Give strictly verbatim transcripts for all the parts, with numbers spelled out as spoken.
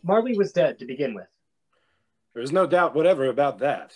Marley was dead to begin with. There is no doubt whatever about that.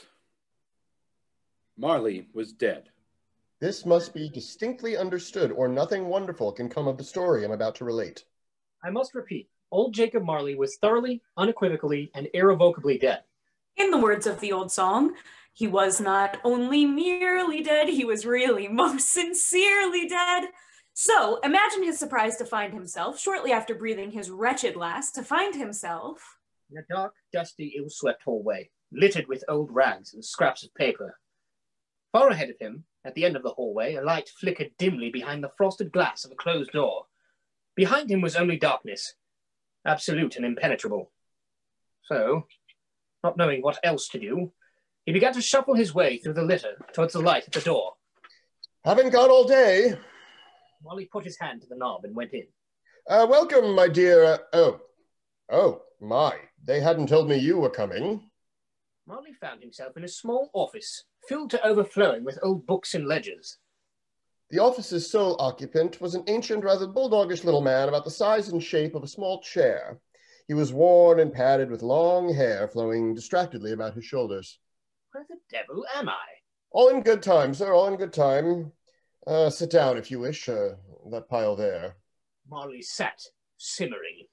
Marley was dead. This must be distinctly understood, or nothing wonderful can come of the story I'm about to relate. I must repeat, old Jacob Marley was thoroughly, unequivocally, and irrevocably dead. In the words of the old song, he was not only merely dead, he was really most sincerely dead. So imagine his surprise to find himself, shortly after breathing his wretched last, to find himself in a dark, dusty, ill-swept hallway, littered with old rags and scraps of paper. Far ahead of him, at the end of the hallway, a light flickered dimly behind the frosted glass of a closed door. Behind him was only darkness, absolute and impenetrable. So, not knowing what else to do, he began to shuffle his way through the litter towards the light at the door. Haven't gone all day. Marley put his hand to the knob and went in. Uh, welcome, my dear... Uh, oh. Oh, my. They hadn't told me you were coming. Marley found himself in a small office, filled to overflowing with old books and ledgers. The office's sole occupant was an ancient, rather bulldogish little man about the size and shape of a small chair. He was worn and padded with long hair flowing distractedly about his shoulders. Where the devil am I? All in good time, sir, all in good time. Uh, sit down if you wish, uh, that pile there. Marley sat, simmering.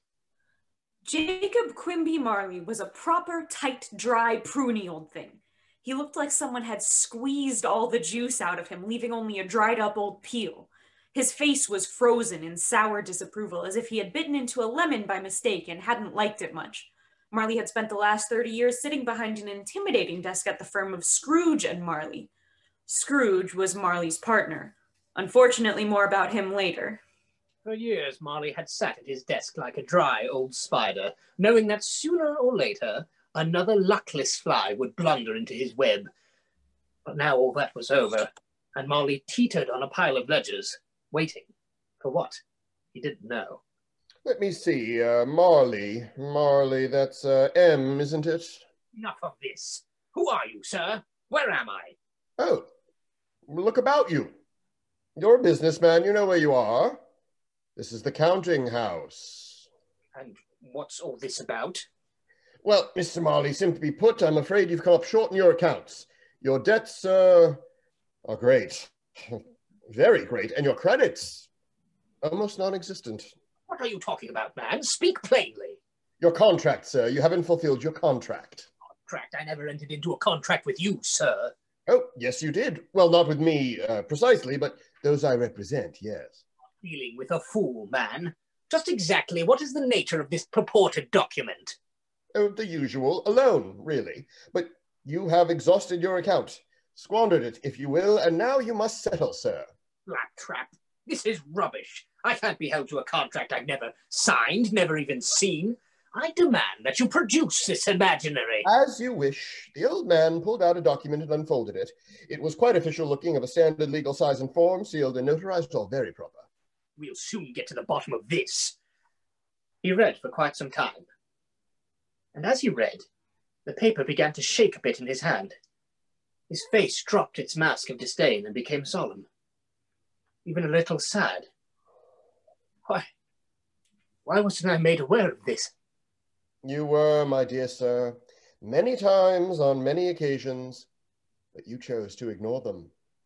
Jacob Quimby Marley was a proper, tight, dry, pruny old thing. He looked like someone had squeezed all the juice out of him, leaving only a dried-up old peel. His face was frozen in sour disapproval, as if he had bitten into a lemon by mistake and hadn't liked it much. Marley had spent the last thirty years sitting behind an intimidating desk at the firm of Scrooge and Marley. Scrooge was Marley's partner. Unfortunately, more about him later. For years, Marley had sat at his desk like a dry old spider, knowing that sooner or later, another luckless fly would blunder into his web. But now all that was over, and Marley teetered on a pile of ledgers, waiting. For what? He didn't know. Let me see, uh, Marley. Marley, that's uh, M, isn't it? Enough of this. Who are you, sir? Where am I? Oh, look about you. You're a businessman, you know where you are. This is the counting house. And what's all this about? Well, Mister Marley, simply put, I'm afraid you've come up short in your accounts. Your debts, uh, are great. Very great. And your credits, almost non-existent. What are you talking about, man? Speak plainly. Your contract, sir. You haven't fulfilled your contract. Contract? I never entered into a contract with you, sir. Oh, yes, you did. Well, not with me, uh, precisely, but those I represent, yes. Dealing with a fool, man. Just exactly what is the nature of this purported document? Oh, the usual, a loan, really. But you have exhausted your account, squandered it, if you will, and now you must settle, sir. Claptrap. This is rubbish. I can't be held to a contract I've never signed, never even seen. I demand that you produce this imaginary... As you wish. The old man pulled out a document and unfolded it. It was quite official looking, of a standard legal size and form, sealed and notarized, all very proper. We'll soon get to the bottom of this. He read for quite some time. And as he read, the paper began to shake a bit in his hand. His face dropped its mask of disdain and became solemn. Even a little sad. Why? Why wasn't I made aware of this? You were, my dear sir, many times on many occasions, but you chose to ignore them.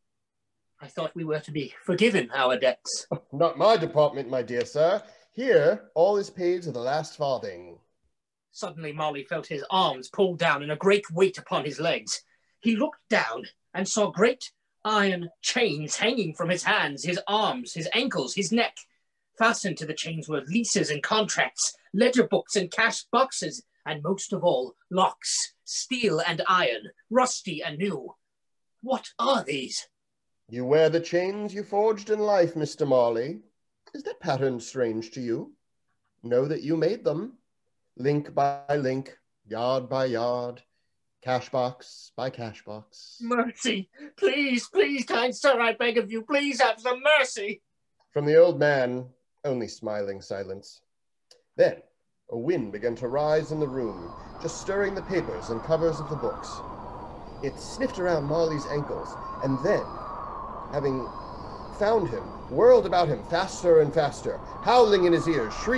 I thought we were to be forgiven our debts. Not my department, my dear sir. Here, all is paid to the last farthing. Suddenly, Marley felt his arms pulled down and a great weight upon his legs. He looked down and saw great iron chains hanging from his hands, his arms, his ankles, his neck. Fastened to the chains were leases and contracts, ledger books and cash boxes, and most of all, locks, steel and iron, rusty and new. What are these? You wear the chains you forged in life, Mister Marley. Is that pattern strange to you? Know that you made them. Link by link, yard by yard, cash box by cash box. Mercy! Please, please, kind sir, I beg of you, please have some mercy! From the old man, only smiling silence. Then, a wind began to rise in the room, just stirring the papers and covers of the books. It sniffed around Marley's ankles, and then, having found him, whirled about him faster and faster, howling in his ears, shrieking,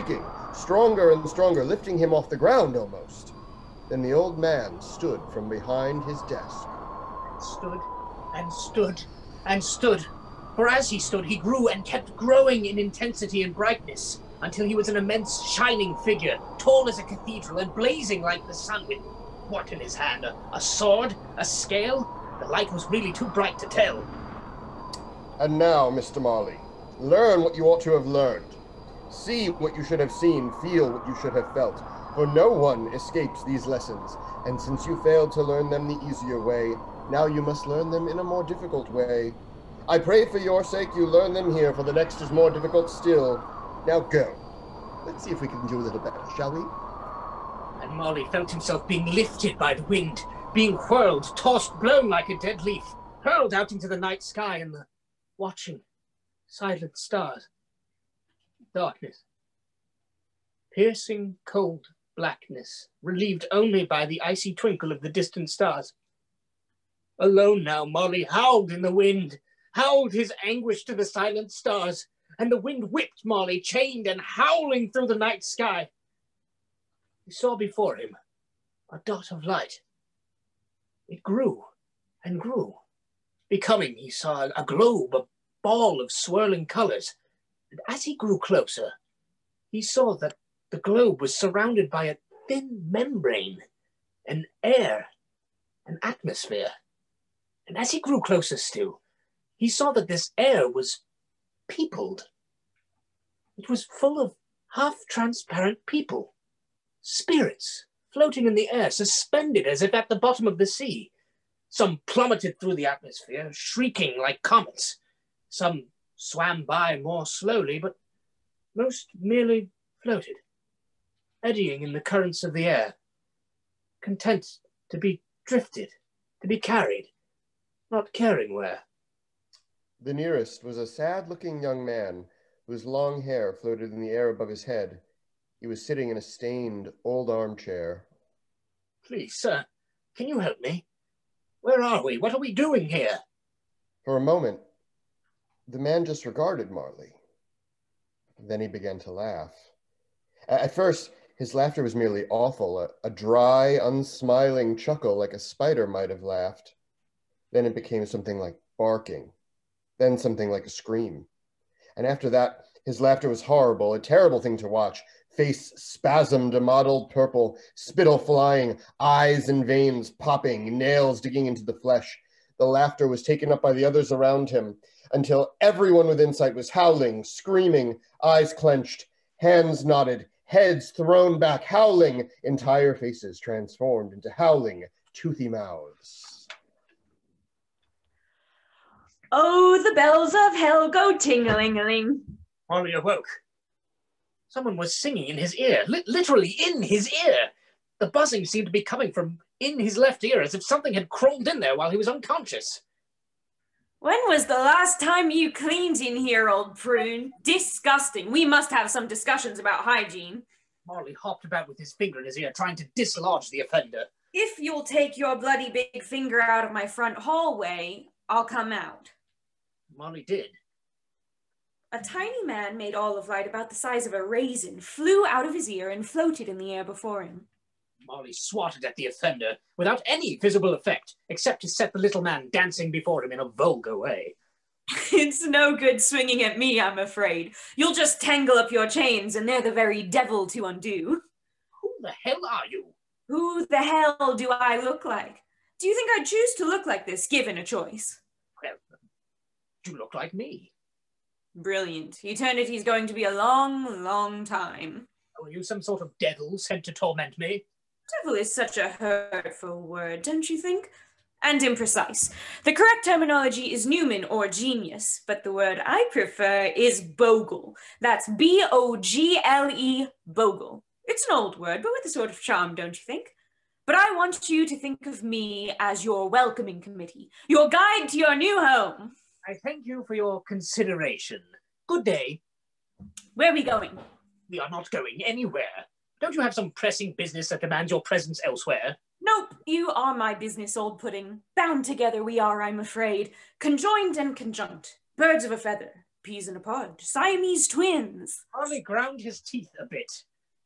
stronger and stronger, lifting him off the ground almost. Then the old man stood from behind his desk. Stood and stood and stood. For as he stood, he grew and kept growing in intensity and brightness, until he was an immense shining figure, tall as a cathedral and blazing like the sun, with what in his hand? A, a sword? A scale? The light was really too bright to tell. And now, Mister Marley, learn what you ought to have learned. See what you should have seen, feel what you should have felt. For no one escapes these lessons, and since you failed to learn them the easier way, now you must learn them in a more difficult way. I pray for your sake you learn them here, for the next is more difficult still. Now go. Let's see if we can do a little better, shall we? And Marley felt himself being lifted by the wind, being whirled, tossed, blown like a dead leaf, hurled out into the night sky and the watching, silent stars. Darkness. Piercing, cold blackness, relieved only by the icy twinkle of the distant stars. Alone now, Marley howled in the wind, howled his anguish to the silent stars, and the wind whipped Marley, chained and howling through the night sky. He saw before him a dot of light. It grew and grew, becoming, he saw, a globe, a ball of swirling colors. And as he grew closer, he saw that the globe was surrounded by a thin membrane, an air, an atmosphere. And as he grew closer still, he saw that this air was peopled. It was full of half-transparent people, spirits floating in the air, suspended as if at the bottom of the sea. Some plummeted through the atmosphere, shrieking like comets. Some swam by more slowly, but most merely floated, eddying in the currents of the air, content to be drifted, to be carried, not caring where. The nearest was a sad-looking young man whose long hair floated in the air above his head. He was sitting in a stained, old armchair. Please, sir, can you help me? Where are we? What are we doing here? For a moment, the man just regarded Marley. Then he began to laugh. At first, his laughter was merely awful, a, a dry, unsmiling chuckle like a spider might have laughed. Then it became something like barking, then something like a scream. And after that, his laughter was horrible, a terrible thing to watch. Face spasmed, a mottled purple, spittle flying, eyes and veins popping, nails digging into the flesh. The laughter was taken up by the others around him, until everyone within sight was howling, screaming, eyes clenched, hands knotted, heads thrown back, howling, entire faces transformed into howling, toothy mouths. Oh, the bells of hell go ting-a-ling-a-ling. Marley awoke. Someone was singing in his ear, li- literally in his ear. The buzzing seemed to be coming from in his left ear, as if something had crawled in there while he was unconscious. When was the last time you cleaned in here, old prune? Disgusting. We must have some discussions about hygiene. Marley hopped about with his finger in his ear, trying to dislodge the offender. If you'll take your bloody big finger out of my front hallway, I'll come out. Marley did. A tiny man made all of light about the size of a raisin flew out of his ear and floated in the air before him. Marley swatted at the offender without any visible effect, except to set the little man dancing before him in a vulgar way. It's no good swinging at me, I'm afraid. You'll just tangle up your chains, and they're the very devil to undo. Who the hell are you? Who the hell do I look like? Do you think I'd choose to look like this, given a choice? Well, you look like me. Brilliant. Eternity's going to be a long, long time. Are you some sort of devil sent to torment me? Devil is such a hurtful word, don't you think? And imprecise. The correct terminology is Newman or genius, but the word I prefer is bogle. That's B O G L E, bogle. It's an old word, but with a sort of charm, don't you think? But I want you to think of me as your welcoming committee, your guide to your new home. I thank you for your consideration. Good day. Where are we going? We are not going anywhere. Don't you have some pressing business that demands your presence elsewhere? Nope, you are my business, old pudding. Bound together we are, I'm afraid. Conjoined and conjunct. Birds of a feather. Peas in a pod. Siamese twins. Marley ground his teeth a bit.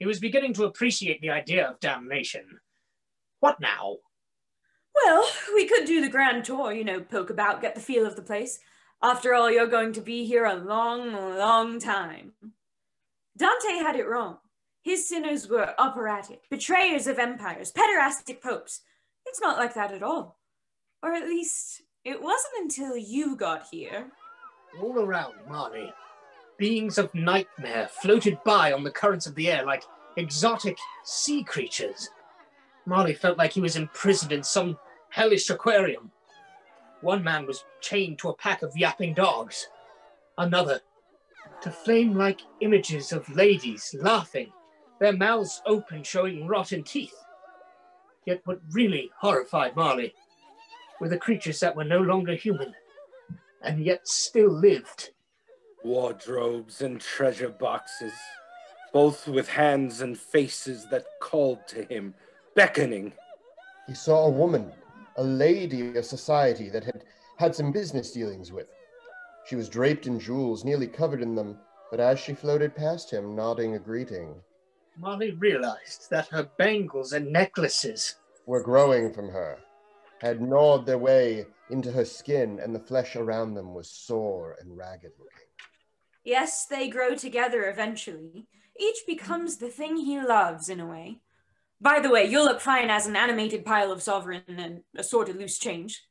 He was beginning to appreciate the idea of damnation. What now? Well, we could do the grand tour, you know, poke about, get the feel of the place. After all, you're going to be here a long, long time. Dante had it wrong. His sinners were operatic, betrayers of empires, pederastic popes. It's not like that at all. Or at least, it wasn't until you got here. All around Marley, beings of nightmare floated by on the currents of the air like exotic sea creatures. Marley felt like he was imprisoned in some hellish aquarium. One man was chained to a pack of yapping dogs. Another to flame-like images of ladies laughing, their mouths open showing rotten teeth. Yet what really horrified Marley were the creatures that were no longer human, and yet still lived. Wardrobes and treasure boxes, both with hands and faces that called to him, beckoning. He saw a woman, a lady of society that had had some business dealings with. She was draped in jewels, nearly covered in them, but as she floated past him, nodding a greeting, Marley realized that her bangles and necklaces were growing from her, had gnawed their way into her skin, and the flesh around them was sore and ragged looking. Yes, they grow together eventually. Each becomes the thing he loves, in a way. By the way, you'll look fine as an animated pile of sovereign and assorted loose change.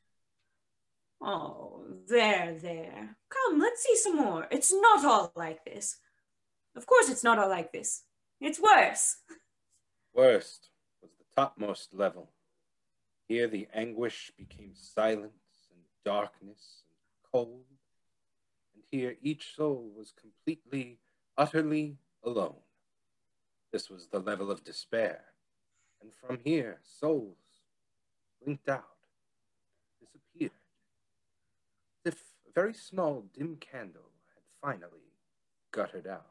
Oh, there, there. Come, let's see some more. It's not all like this. Of course it's not all like this. It's worse. Worst was the topmost level. Here the anguish became silence and darkness and cold. And here each soul was completely, utterly alone. This was the level of despair. And from here, souls blinked out, disappeared, as if a very small, dim candle had finally guttered out.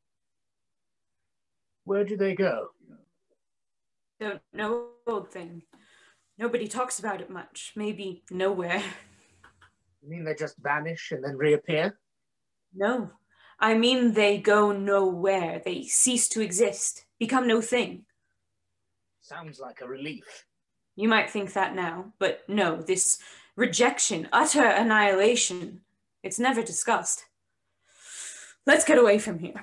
Where do they go? Don't know, old thing. Nobody talks about it much. Maybe nowhere. You mean they just vanish and then reappear? No. I mean they go nowhere. They cease to exist, become no thing. Sounds like a relief. You might think that now, but no, this rejection, utter annihilation, it's never discussed. Let's get away from here.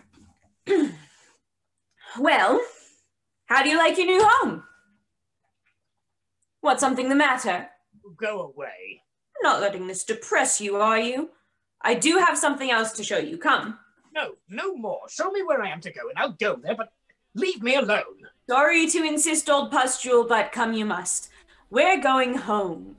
Well, how do you like your new home? What's something the matter? Go away. Not letting this depress you, are you? I do have something else to show you. Come. No, no more. Show me where I am to go, and I'll go there, but leave me alone. Sorry to insist, old pustule, but come you must. We're going home.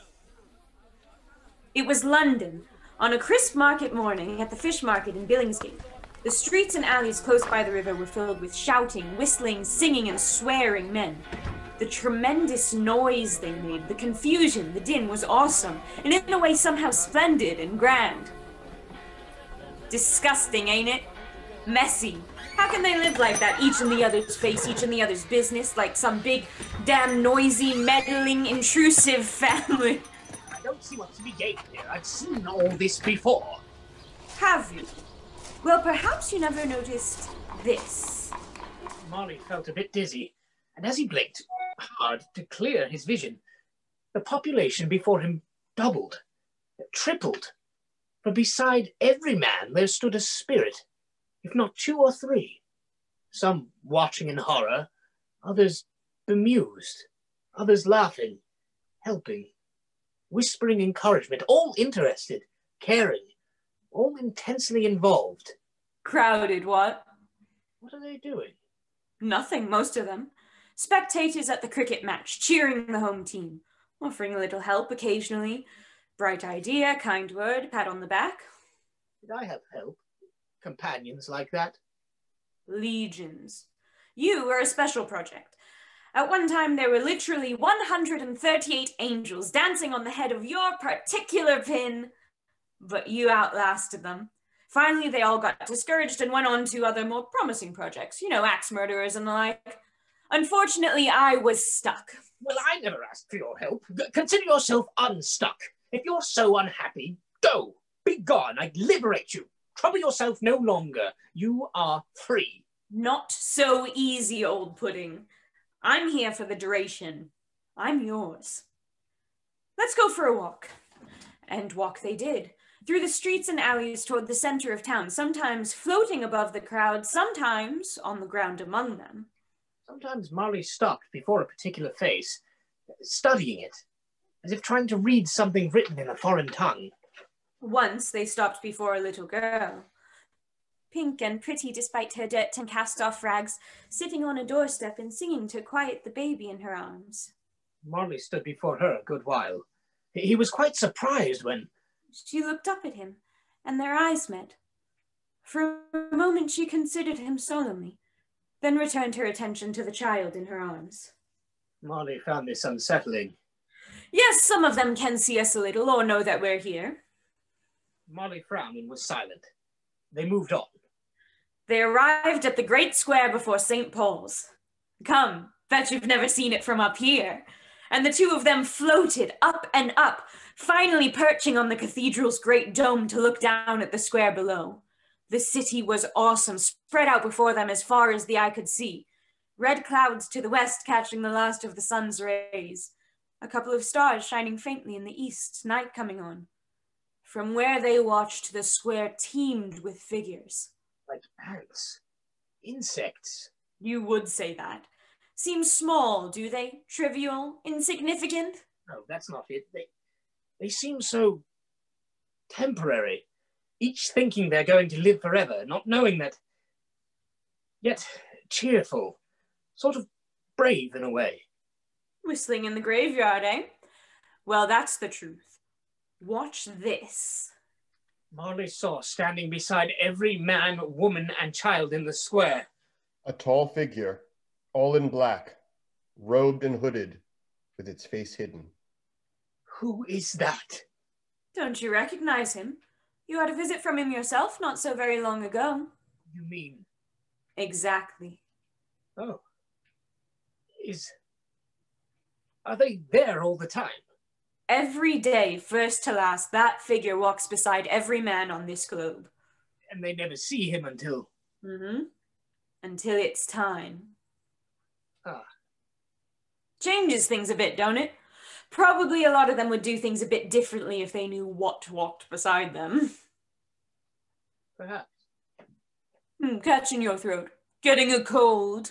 It was London, on a crisp market morning at the fish market in Billingsgate. The streets and alleys close by the river were filled with shouting, whistling, singing, and swearing men. The tremendous noise they made, the confusion, the din was awesome, and in a way somehow splendid and grand. Disgusting, ain't it? Messy. How can they live like that, each in the other's face, each in the other's business, like some big, damn noisy, meddling, intrusive family? I don't see what's to be gained here. I've seen all this before. Have you? Well, perhaps you never noticed this. Marley felt a bit dizzy, and as he blinked hard to clear his vision, the population before him doubled, tripled. For beside every man there stood a spirit, if not two or three, some watching in horror, others bemused, others laughing, helping, whispering encouragement, all interested, caring, all intensely involved. Crowded, what? What are they doing? Nothing, most of them. Spectators at the cricket match, cheering the home team, offering a little help occasionally. Bright idea, kind word, pat on the back. Did I have help? Companions like that? Legions. You were a special project. At one time, there were literally one hundred thirty-eight angels dancing on the head of your particular pin, but you outlasted them. Finally, they all got discouraged and went on to other more promising projects, you know, axe murderers and the like. Unfortunately, I was stuck. Well, I never asked for your help. Consider yourself unstuck. If you're so unhappy, go. Be gone. I liberate you. Trouble yourself no longer. You are free. Not so easy, old pudding. I'm here for the duration. I'm yours. Let's go for a walk. And walk they did, through the streets and alleys toward the center of town, sometimes floating above the crowd, sometimes on the ground among them. Sometimes Marley stopped before a particular face, studying it, as if trying to read something written in a foreign tongue. Once they stopped before a little girl, pink and pretty despite her dirt and cast-off rags, sitting on a doorstep and singing to quiet the baby in her arms. Marley stood before her a good while. He was quite surprised when... She looked up at him, and their eyes met. For a moment she considered him solemnly, then returned her attention to the child in her arms. Marley found this unsettling. Yes, some of them can see us a little or know that we're here. Marley frowned and was silent. They moved on. They arrived at the great square before Saint Paul's. Come, bet you've never seen it from up here. And the two of them floated up and up, finally perching on the cathedral's great dome to look down at the square below. The city was awesome, spread out before them as far as the eye could see. Red clouds to the west catching the last of the sun's rays. A couple of stars shining faintly in the east, night coming on. From where they watched, the square teemed with figures. Like ants. Insects. You would say that. Seem small, do they? Trivial? Insignificant? No, that's not it. They, they seem so temporary, each thinking they're going to live forever, not knowing that, yet cheerful, sort of brave in a way. Whistling in the graveyard, eh? Well, that's the truth. Watch this. Marley saw standing beside every man, woman, and child in the square. A tall figure, all in black, robed and hooded, with its face hidden. Who is that? Don't you recognize him? You had a visit from him yourself not so very long ago. You mean? Exactly. Oh. Is... Are they there all the time? Every day, first to last, that figure walks beside every man on this globe. And they never see him until... Mm-hmm. Until it's time. Ah. Changes things a bit, don't it? Probably a lot of them would do things a bit differently if they knew what walked beside them. Perhaps. Hmm, catching your throat. Getting a cold.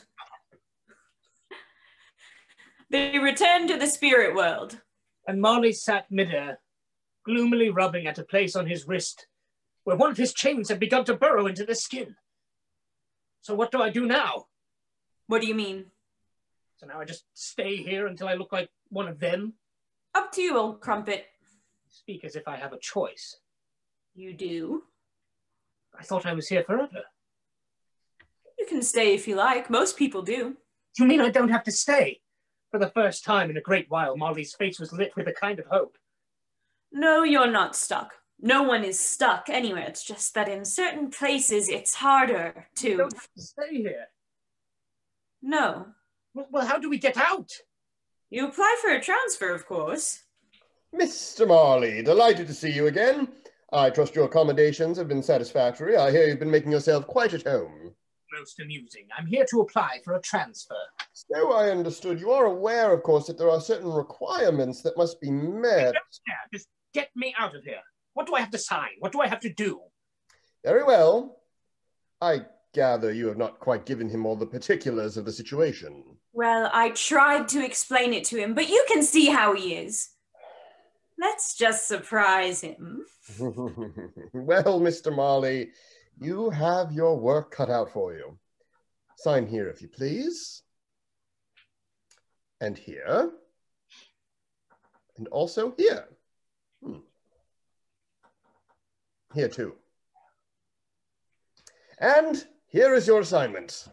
They return to the spirit world. And Marley sat midair, gloomily rubbing at a place on his wrist, where one of his chains had begun to burrow into the skin. So what do I do now? What do you mean? So now I just stay here until I look like one of them? Up to you, old crumpet. Speak as if I have a choice. You do? I thought I was here forever. You can stay if you like. Most people do. You mean I don't have to stay? For the first time in a great while, Marley's face was lit with a kind of hope. No, you're not stuck. No one is stuck anywhere. It's just that in certain places, it's harder to... You don't have to stay here. No. Well, well, how do we get out? You apply for a transfer, of course. Mister Marley, delighted to see you again. I trust your accommodations have been satisfactory. I hear you've been making yourself quite at home. Most amusing. I'm here to apply for a transfer. So I understood. You are aware, of course, that there are certain requirements that must be met. I don't care. Just get me out of here. What do I have to sign? What do I have to do? Very well. I gather you have not quite given him all the particulars of the situation. Well, I tried to explain it to him, but you can see how he is. Let's just surprise him. Well, Mister Marley, you have your work cut out for you. Sign here, if you please. And here. And also here. Hmm. Here, too. And here is your assignment.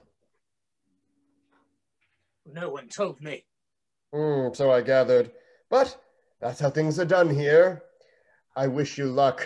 No one told me. Mm, so I gathered. But that's how things are done here. I wish you luck.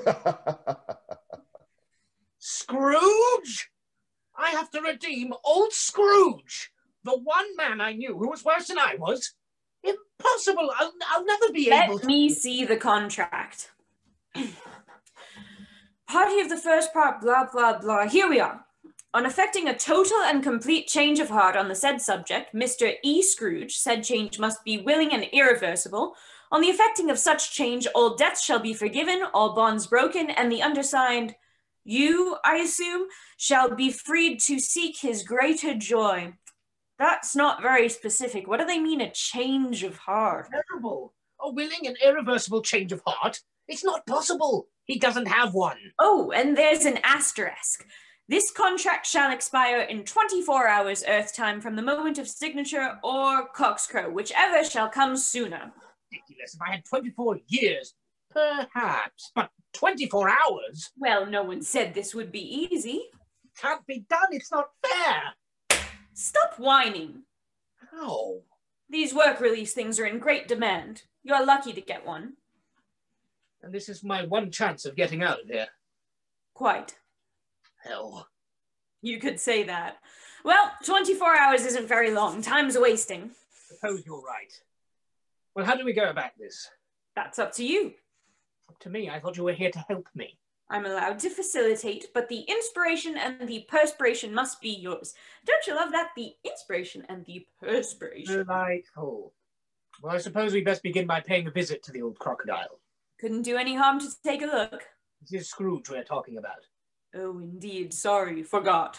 Scrooge? I have to redeem old Scrooge, the one man I knew who was worse than I was. Impossible. I'll, I'll never be Let able to... Let me see the contract. Party of the first part, blah, blah, blah. Here we are. On effecting a total and complete change of heart on the said subject, Mister E. Scrooge, said change must be willing and irreversible. On the effecting of such change, all debts shall be forgiven, all bonds broken, and the undersigned, you, I assume, shall be freed to seek his greater joy. That's not very specific. What do they mean, a change of heart? Terrible. A willing and irreversible change of heart? It's not possible. He doesn't have one. Oh, and there's an asterisk. This contract shall expire in twenty-four hours Earth time from the moment of signature or coxcrow, whichever shall come sooner. Ridiculous. If I had twenty-four years, perhaps, but twenty-four hours? Well, no one said this would be easy. Can't be done. It's not fair. Stop whining. How? These work release things are in great demand. You're lucky to get one. And this is my one chance of getting out of here. Quite. Hell. You could say that. Well, twenty-four hours isn't very long. Time's wasting. Suppose you're right. Well, how do we go about this? That's up to you. Up to me? I thought you were here to help me. I'm allowed to facilitate, but the inspiration and the perspiration must be yours. Don't you love that? The inspiration and the perspiration. Delightful. Well, I suppose we best begin by paying a visit to the old crocodile. Couldn't do any harm to take a look. This is Scrooge we're talking about. Oh, indeed. Sorry, forgot.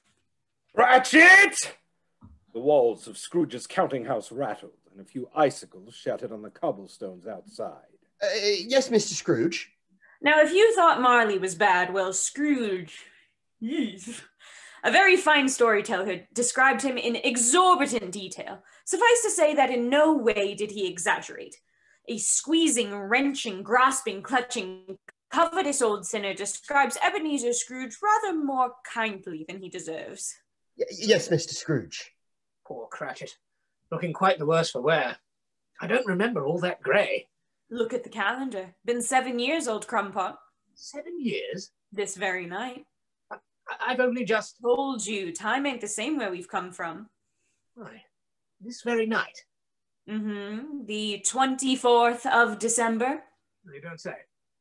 Ratchet! The walls of Scrooge's counting house rattled, and a few icicles shattered on the cobblestones outside. Uh, yes, Mister Scrooge. Now, if you thought Marley was bad, well, Scrooge... Yes. A very fine storyteller described him in exorbitant detail. Suffice to say that in no way did he exaggerate. A squeezing, wrenching, grasping, clutching, covetous old sinner describes Ebenezer Scrooge rather more kindly than he deserves. Y yes, Mister Scrooge. Poor Cratchit. Looking quite the worse for wear. I don't remember all that grey. Look at the calendar. Been seven years, old crumpot. Seven years? This very night. I I've only just... Told you, time ain't the same where we've come from. Why, this very night? Mm-hmm. The twenty-fourth of December. You don't say.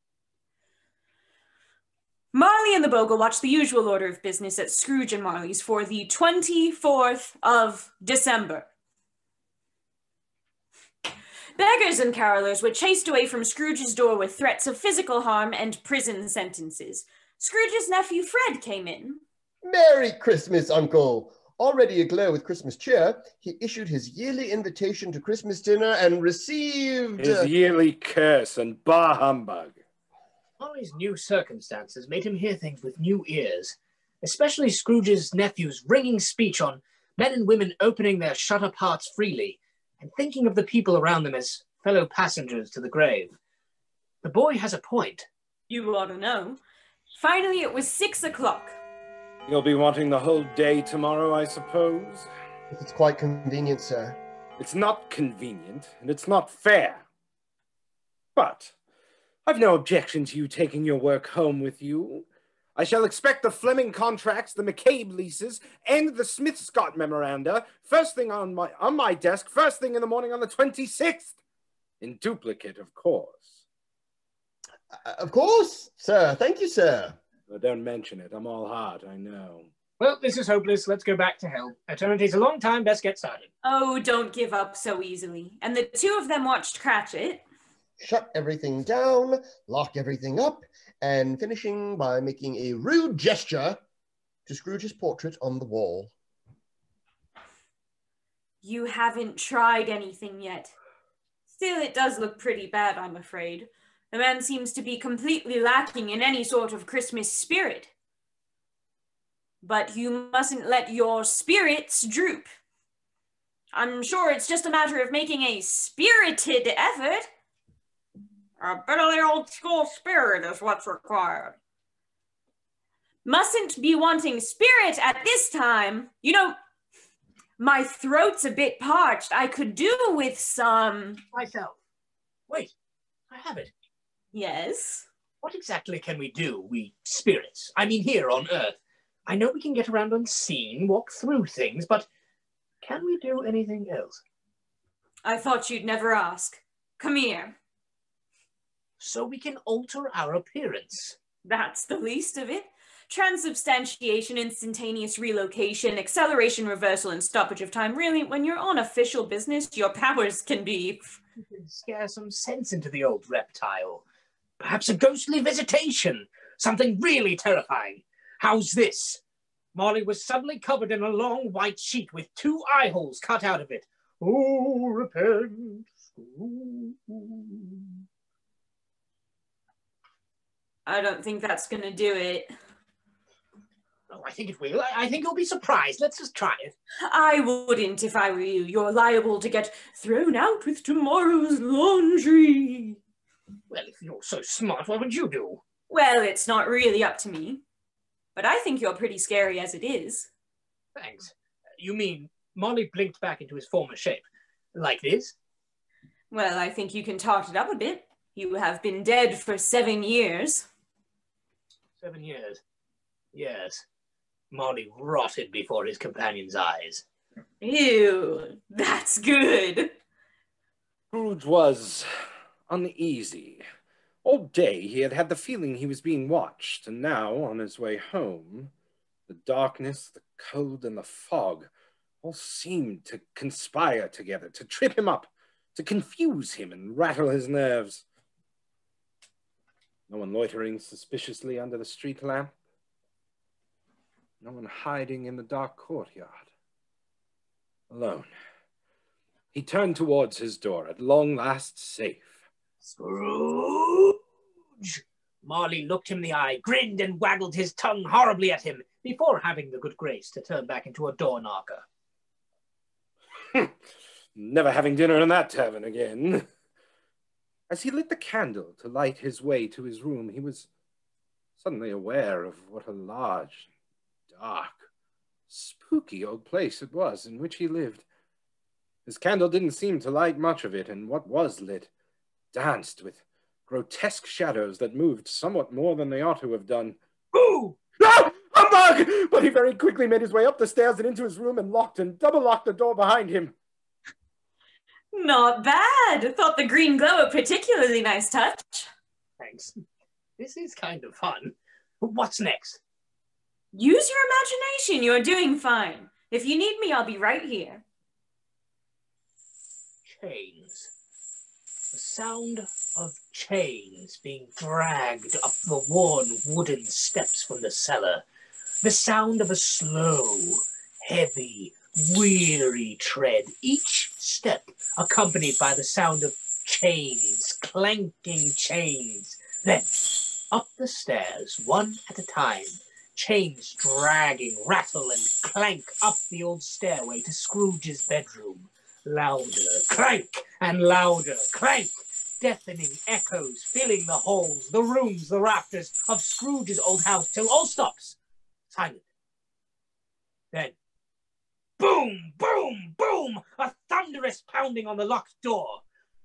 Marley and the Bogle watched the usual order of business at Scrooge and Marley's for the twenty-fourth of December. Beggars and carolers were chased away from Scrooge's door with threats of physical harm and prison sentences. Scrooge's nephew Fred came in. Merry Christmas, Uncle! Already aglow with Christmas cheer, he issued his yearly invitation to Christmas dinner and received... His uh, yearly curse and bar humbug. Molly's new circumstances made him hear things with new ears, especially Scrooge's nephew's ringing speech on men and women opening their shut-up hearts freely and thinking of the people around them as fellow passengers to the grave. The boy has a point. You ought to know. Finally, it was six o'clock. You'll be wanting the whole day tomorrow, I suppose? If it's quite convenient, sir. It's not convenient, and it's not fair. But I've no objection to you taking your work home with you. I shall expect the Fleming contracts, the McCabe leases, and the Smith-Scott memoranda first thing on my on my desk, first thing in the morning on the twenty-sixth. In duplicate, of course. Uh, of course, sir. Thank you, sir. Well, don't mention it. I'm all heart, I know. Well, this is hopeless. Let's go back to hell. Eternity's a long time. Best get started. Oh, don't give up so easily. And the two of them watched Cratchit. Shut everything down, lock everything up, and finishing by making a rude gesture to Scrooge's portrait on the wall. You haven't tried anything yet. Still, it does look pretty bad, I'm afraid. The man seems to be completely lacking in any sort of Christmas spirit. But you mustn't let your spirits droop. I'm sure it's just a matter of making a spirited effort. A bit of the old school spirit is what's required. Mustn't be wanting spirit at this time. You know, my throat's a bit parched. I could do with some... Myself. Wait, I have it. Yes? What exactly can we do, we spirits? I mean, here on Earth. I know we can get around unseen, walk through things, but can we do anything else? I thought you'd never ask. Come here. So we can alter our appearance. That's the least of it. transubstantiation, instantaneous relocation, acceleration, reversal, and stoppage of time. Really, when you're on official business, your powers can be... You can scare some sense into the old reptile. Perhaps a ghostly visitation. Something really terrifying. How's this? Marley was suddenly covered in a long white sheet with two eye holes cut out of it. Oh, repent. Ooh. I don't think that's going to do it. Oh, I think it will. I, I think you'll be surprised. Let's just try it. I wouldn't if I were you. You're liable to get thrown out with tomorrow's laundry. Well, if you're so smart, what would you do? Well, it's not really up to me. But I think you're pretty scary as it is. Thanks. You mean Marley blinked back into his former shape? Like this? Well, I think you can tart it up a bit. You have been dead for seven years. Seven years? Yes. Marley rotted before his companion's eyes. Ew, that's good. Scrooge was uneasy. All day he had had the feeling he was being watched, and now, on his way home, the darkness, the cold, and the fog all seemed to conspire together, to trip him up, to confuse him and rattle his nerves. No one loitering suspiciously under the street lamp. No one hiding in the dark courtyard. Alone. He turned towards his door, at long last safe. Scrooge! Marley looked him in the eye, grinned and waggled his tongue horribly at him, before having the good grace to turn back into a door knocker. Never having dinner in that tavern again. As he lit the candle to light his way to his room, he was suddenly aware of what a large, dark, spooky old place it was in which he lived. His candle didn't seem to light much of it, and what was lit danced with grotesque shadows that moved somewhat more than they ought to have done. Ooh! No! Humbug! But he very quickly made his way up the stairs and into his room and locked and double-locked the door behind him. Not bad. Thought the green glow a particularly nice touch. Thanks. This is kind of fun. But what's next? Use your imagination. You're doing fine. If you need me, I'll be right here. Chains. The sound of chains being dragged up the worn wooden steps from the cellar. The sound of a slow, heavy, weary tread, each step accompanied by the sound of chains, clanking chains. Then, up the stairs, one at a time, chains dragging, rattle and clank up the old stairway to Scrooge's bedroom. Louder, clank, and louder, clank, deafening echoes filling the halls, the rooms, the rafters of Scrooge's old house, till all stops, silent. Then, boom, boom, boom, a thunderous pounding on the locked door.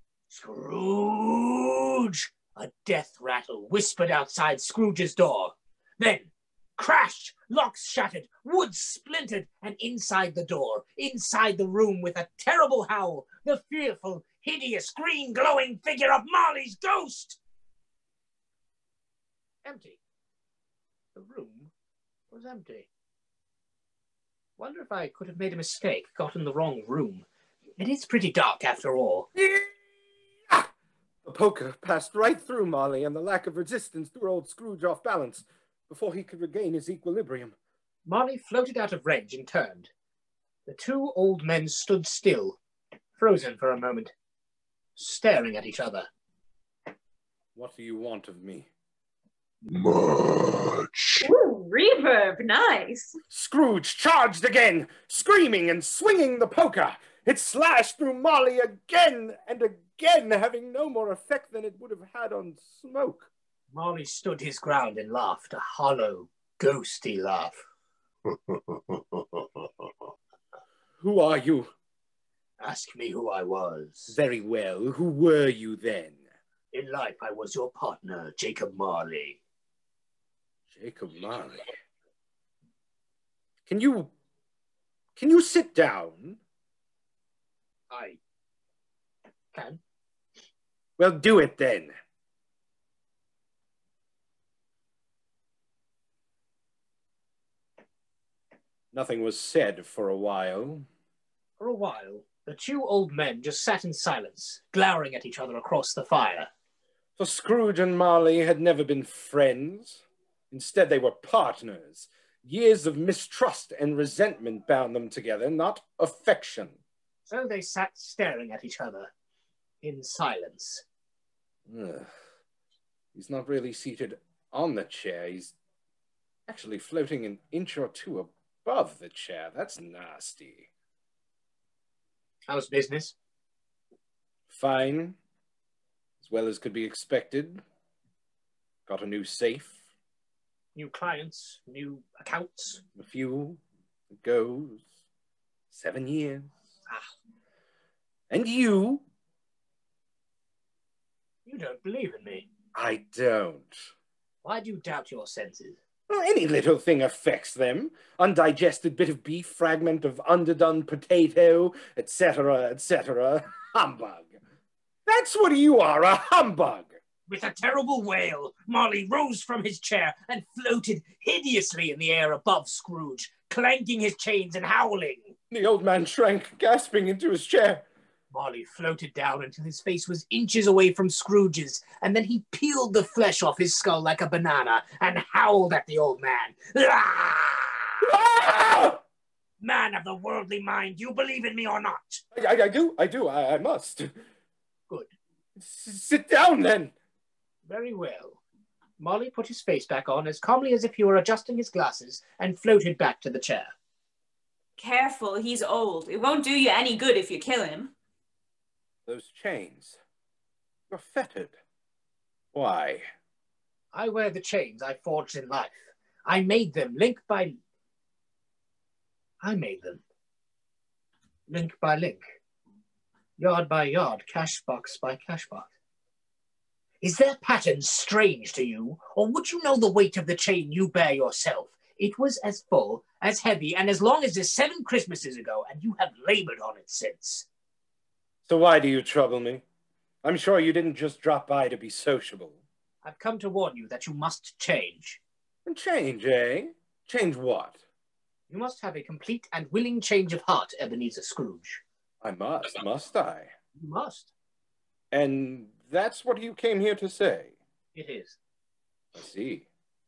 Scrooge! A death rattle whispered outside Scrooge's door. Then, crash! Locks shattered, wood splintered, and inside the door, inside the room with a terrible howl, the fearful, hideous, green glowing figure of Marley's ghost! Empty. The room was empty. Wonder if I could have made a mistake, got in the wrong room. It is pretty dark after all. The poker passed right through Marley, and the lack of resistance threw old Scrooge off balance before he could regain his equilibrium. Marley floated out of range and turned. The two old men stood still, frozen for a moment, staring at each other. What do you want of me? Much. Ooh, reverb, nice. Scrooge charged again, screaming and swinging the poker. It slashed through Marley again and again, having no more effect than it would have had on smoke. Marley stood his ground and laughed, a hollow, ghosty laugh. Who are you? Ask me who I was. Very well. Who were you then? In life, I was your partner, Jacob Marley. Jacob Marley. Can you... Can you sit down? I can. Well, do it then. Nothing was said for a while. For a while, the two old men just sat in silence, glowering at each other across the fire. For Scrooge and Marley had never been friends. Instead, they were partners. Years of mistrust and resentment bound them together, not affection. So they sat staring at each other in silence. Ugh. He's not really seated on the chair. He's actually floating an inch or two above the chair. That's nasty. How's business? Fine. As well as could be expected. Got a new safe. New clients, new accounts. A few. It goes. Seven years. Ah. And you? You don't believe in me. I don't. Why do you doubt your senses? Well, any little thing affects them. Undigested bit of beef, fragment of underdone potato, et cetera, et cetera. Humbug. That's what you are, a humbug. With a terrible wail, Marley rose from his chair and floated hideously in the air above Scrooge, clanking his chains and howling. The old man shrank, gasping into his chair. Marley floated down until his face was inches away from Scrooge's, and then he peeled the flesh off his skull like a banana and howled at the old man. Ah! Ah! Man of the worldly mind, do you believe in me or not? I, I, I do, I do, I, I must. Good. S sit down, then. Very well. Marley put his face back on as calmly as if he were adjusting his glasses and floated back to the chair. Careful, he's old. It won't do you any good if you kill him. Those chains. You're fettered. Why? I wear the chains I forged in life. I made them link by... I made them. Link by link. Yard by yard, cash box by cash box. Is their pattern strange to you, or would you know the weight of the chain you bear yourself? It was as full, as heavy, and as long as this seven Christmases ago, and you have labored on it since. So why do you trouble me? I'm sure you didn't just drop by to be sociable. I've come to warn you that you must change. And change, eh? Change what? You must have a complete and willing change of heart, Ebenezer Scrooge. I must, must I? You must. And that's what you came here to say? It is. I see.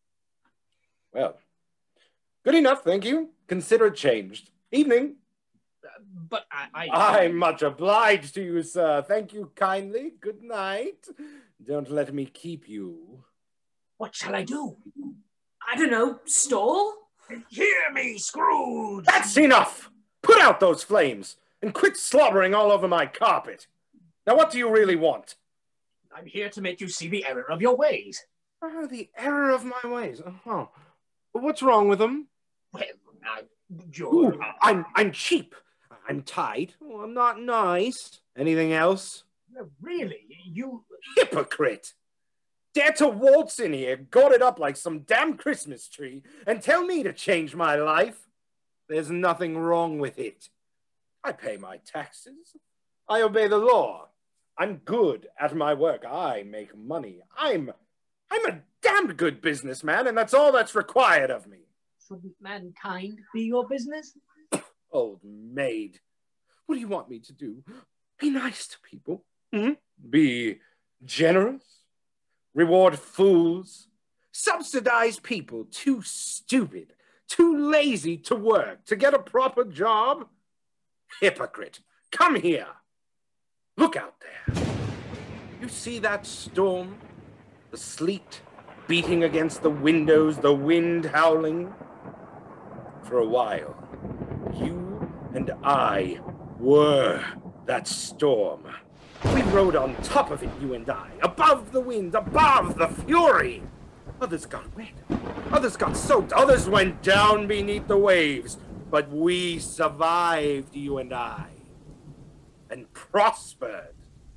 Well, good enough, thank you. Consider it changed. Evening. Uh, but I, I... I'm much obliged to you, sir. Thank you kindly. Good night. Don't let me keep you. What shall I do? I don't know, stole? Hear me, Scrooge! That's enough! Put out those flames and quit slobbering all over my carpet. Now, what do you really want? I'm here to make you see the error of your ways. Oh, the error of my ways. Uh-huh. What's wrong with them? Well, now, you're... Ooh, I'm, I'm cheap. I'm tied. Oh, I'm not nice. Anything else? No, really, you... Hypocrite! Dare to waltz in here, gauded up like some damn Christmas tree, and tell me to change my life? There's nothing wrong with it. I pay my taxes. I obey the law. I'm good at my work. I make money. I'm, I'm a damned good businessman, and that's all that's required of me. Shouldn't mankind be your business? Old maid. What do you want me to do? Be nice to people. Hmm? Be generous? Reward fools? Subsidize people too stupid, too lazy to work, to get a proper job? Hypocrite. Come here. Look out there. You see that storm? The sleet beating against the windows, the wind howling? For a while, you and I were that storm. We rode on top of it, you and I, above the wind, above the fury. Others got wet, others got soaked, others went down beneath the waves, but we survived, you and I, and prospered.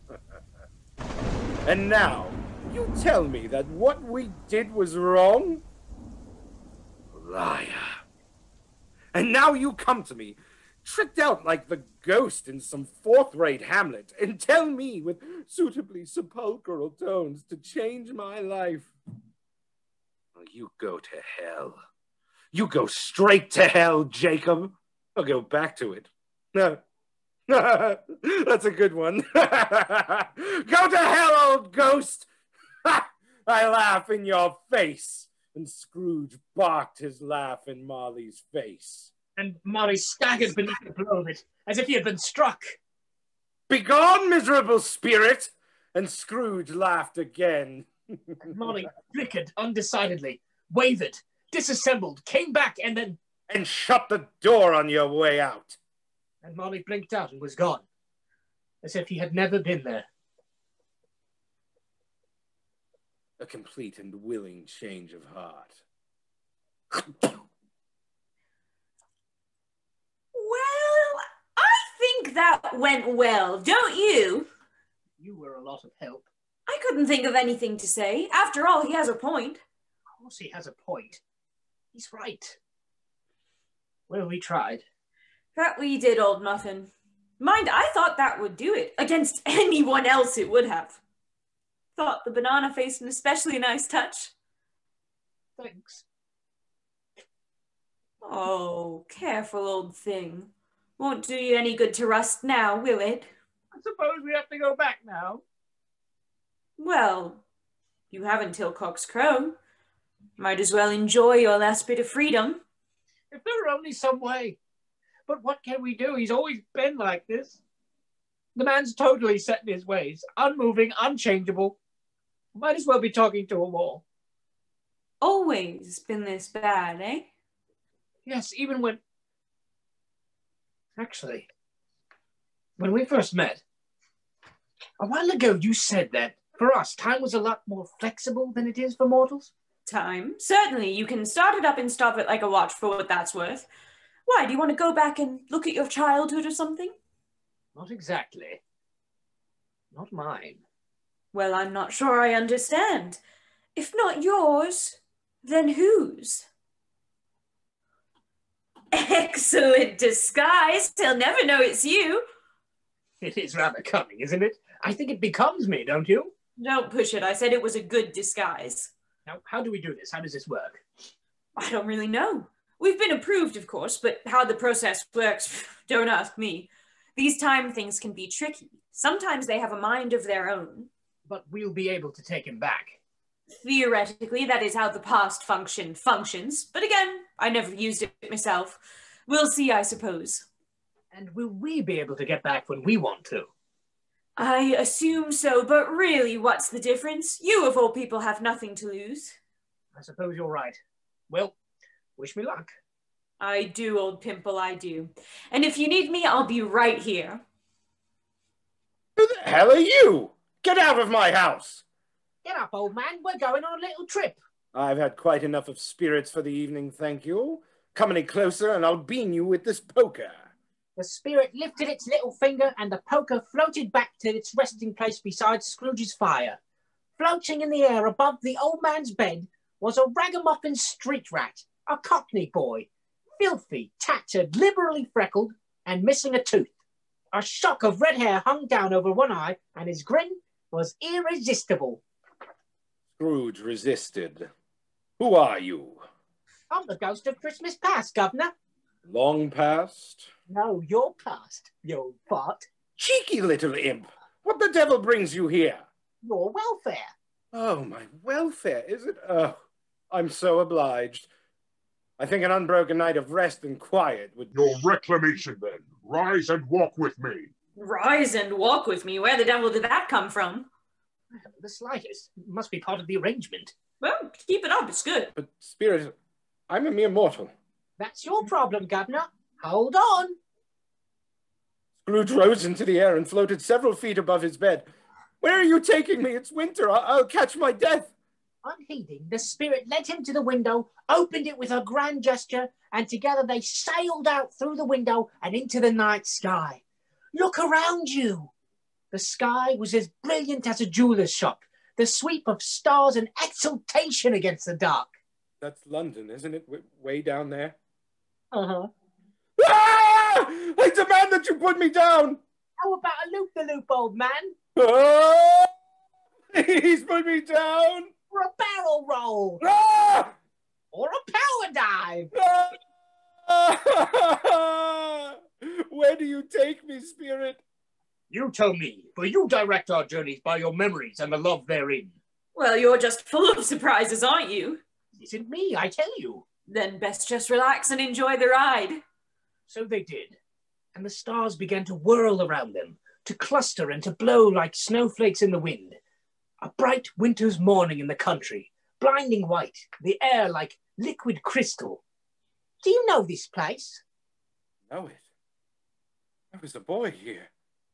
And now, you tell me that what we did was wrong? Liar. And now you come to me, tricked out like the ghost in some fourth-rate Hamlet, and tell me with suitably sepulchral tones to change my life. Well, you go to hell. You go straight to hell, Jacob. I'll go back to it. No. That's a good one. Go to hell, old ghost! I laugh in your face. And Scrooge barked his laugh in Marley's face. And Marley staggered beneath the blow of it, as if he had been struck. Begone, miserable spirit! And Scrooge laughed again. And Marley flickered undecidedly, wavered, disassembled, came back, and then... And shut the door on your way out. And Marley blinked out and was gone, as if he had never been there. A complete and willing change of heart. Well, I think that went well, don't you? You were a lot of help. I couldn't think of anything to say. After all, he has a point. Of course he has a point. He's right. Well, we tried. That we did, old muffin. Mind, I thought that would do it. Against anyone else it would have. Thought the banana faced an especially nice touch. Thanks. Oh, careful, old thing. Won't do you any good to rust now, will it? I suppose we have to go back now. Well, you have until cock's crow. Might as well enjoy your last bit of freedom. If there were only some way. But what can we do? He's always been like this. The man's totally set in his ways, unmoving, unchangeable. Might as well be talking to a wall. Always been this bad, eh? Yes, even when... Actually, when we first met, a while ago you said that for us, time was a lot more flexible than it is for mortals. Time? Certainly, you can start it up and stop it like a watch for what that's worth. Why, do you want to go back and look at your childhood or something? Not exactly. Not mine. Well, I'm not sure I understand. If not yours, then whose? Excellent disguise. He'll never know it's you. It is rather cunning, isn't it? I think it becomes me, don't you? Don't push it. I said it was a good disguise. Now, how do we do this? How does this work? I don't really know. We've been approved, of course, but how the process works, don't ask me. These time things can be tricky. Sometimes they have a mind of their own. But we'll be able to take him back. Theoretically, that is how the past function functions. But again, I never used it myself. We'll see, I suppose. And will we be able to get back when we want to? I assume so, but really, what's the difference? You, of all people, have nothing to lose. I suppose you're right. Well, wish me luck. I do, old pimple, I do. And if you need me, I'll be right here. Who the hell are you? Get out of my house! Get up, old man. We're going on a little trip. I've had quite enough of spirits for the evening, thank you. Come any closer and I'll bean you with this poker. The spirit lifted its little finger and the poker floated back to its resting place beside Scrooge's fire. Floating in the air above the old man's bed was a ragamuffin street rat, a cockney boy, filthy, tattered, liberally freckled, and missing a tooth. A shock of red hair hung down over one eye, and his grin was irresistible. Scrooge resisted. Who are you? I'm the ghost of Christmas past, governor. Long past? No, you're past, you old fart. Cheeky little imp! What the devil brings you here? Your welfare. Oh, my welfare, is it? Oh, I'm so obliged. I think an unbroken night of rest and quiet would... Your reclamation, then. Rise and walk with me. Rise and walk with me? Where the devil did that come from? The slightest. It must be part of the arrangement. Well, keep it up. It's good. But, Spirit, I'm a mere mortal. That's your problem, governor. Hold on. Scrooge rose into the air and floated several feet above his bed. Where are you taking me? It's winter. I'll, I'll catch my death. Unheeding, the spirit led him to the window, opened it with a grand gesture, and together they sailed out through the window and into the night sky. Look around you. The sky was as brilliant as a jeweler's shop, the sweep of stars and exultation against the dark. That's London, isn't it? W- way down there? Uh-huh. Ah! I demand that you put me down! How about a loop-the-loop, old man? Oh! Please put me down! For a barrel roll! Ah! or a power dive. Where do you take me, spirit? You tell me, for you direct our journeys by your memories and the love therein. Well, you're just full of surprises, aren't you? It isn't me, I tell you. Then best just relax and enjoy the ride. So they did, and the stars began to whirl around them, to cluster and to blow like snowflakes in the wind. A bright winter's morning in the country, blinding white, the air like liquid crystal. Do you know this place? Know it. I was a boy here.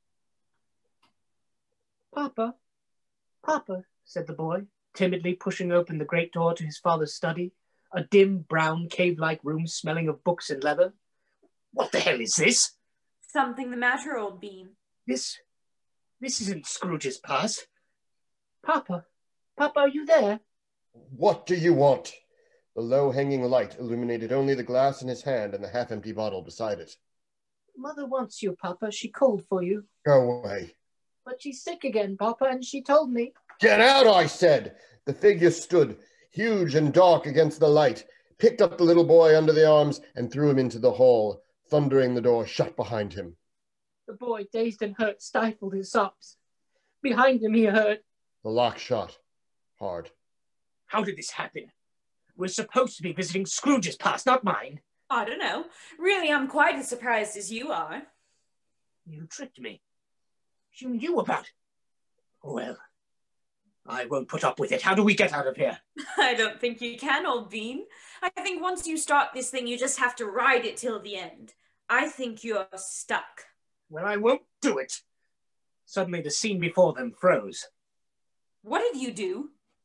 Papa, Papa, said the boy, timidly pushing open the great door to his father's study, a dim, brown, cave-like room smelling of books and leather. What the hell is this? Something the matter, old bean? This, this isn't Scrooge's purse. Papa, Papa, are you there? What do you want? The low-hanging light illuminated only the glass in his hand and the half-empty bottle beside it. Mother wants you, Papa. She called for you. Go away. But she's sick again, Papa, and she told me. Get out, I said! The figure stood, huge and dark against the light, picked up the little boy under the arms and threw him into the hall, thundering the door shut behind him. The boy, dazed and hurt, stifled his sobs. Behind him he heard. The lock shut, hard. How did this happen? We're supposed to be visiting Scrooge's past, not mine. I don't know. Really, I'm quite as surprised as you are. You tricked me. You knew about it. Well, I won't put up with it. How do we get out of here? I don't think you can, old bean. I think once you start this thing, you just have to ride it till the end. I think you're stuck. Well, I won't do it. Suddenly the scene before them froze. What did you do?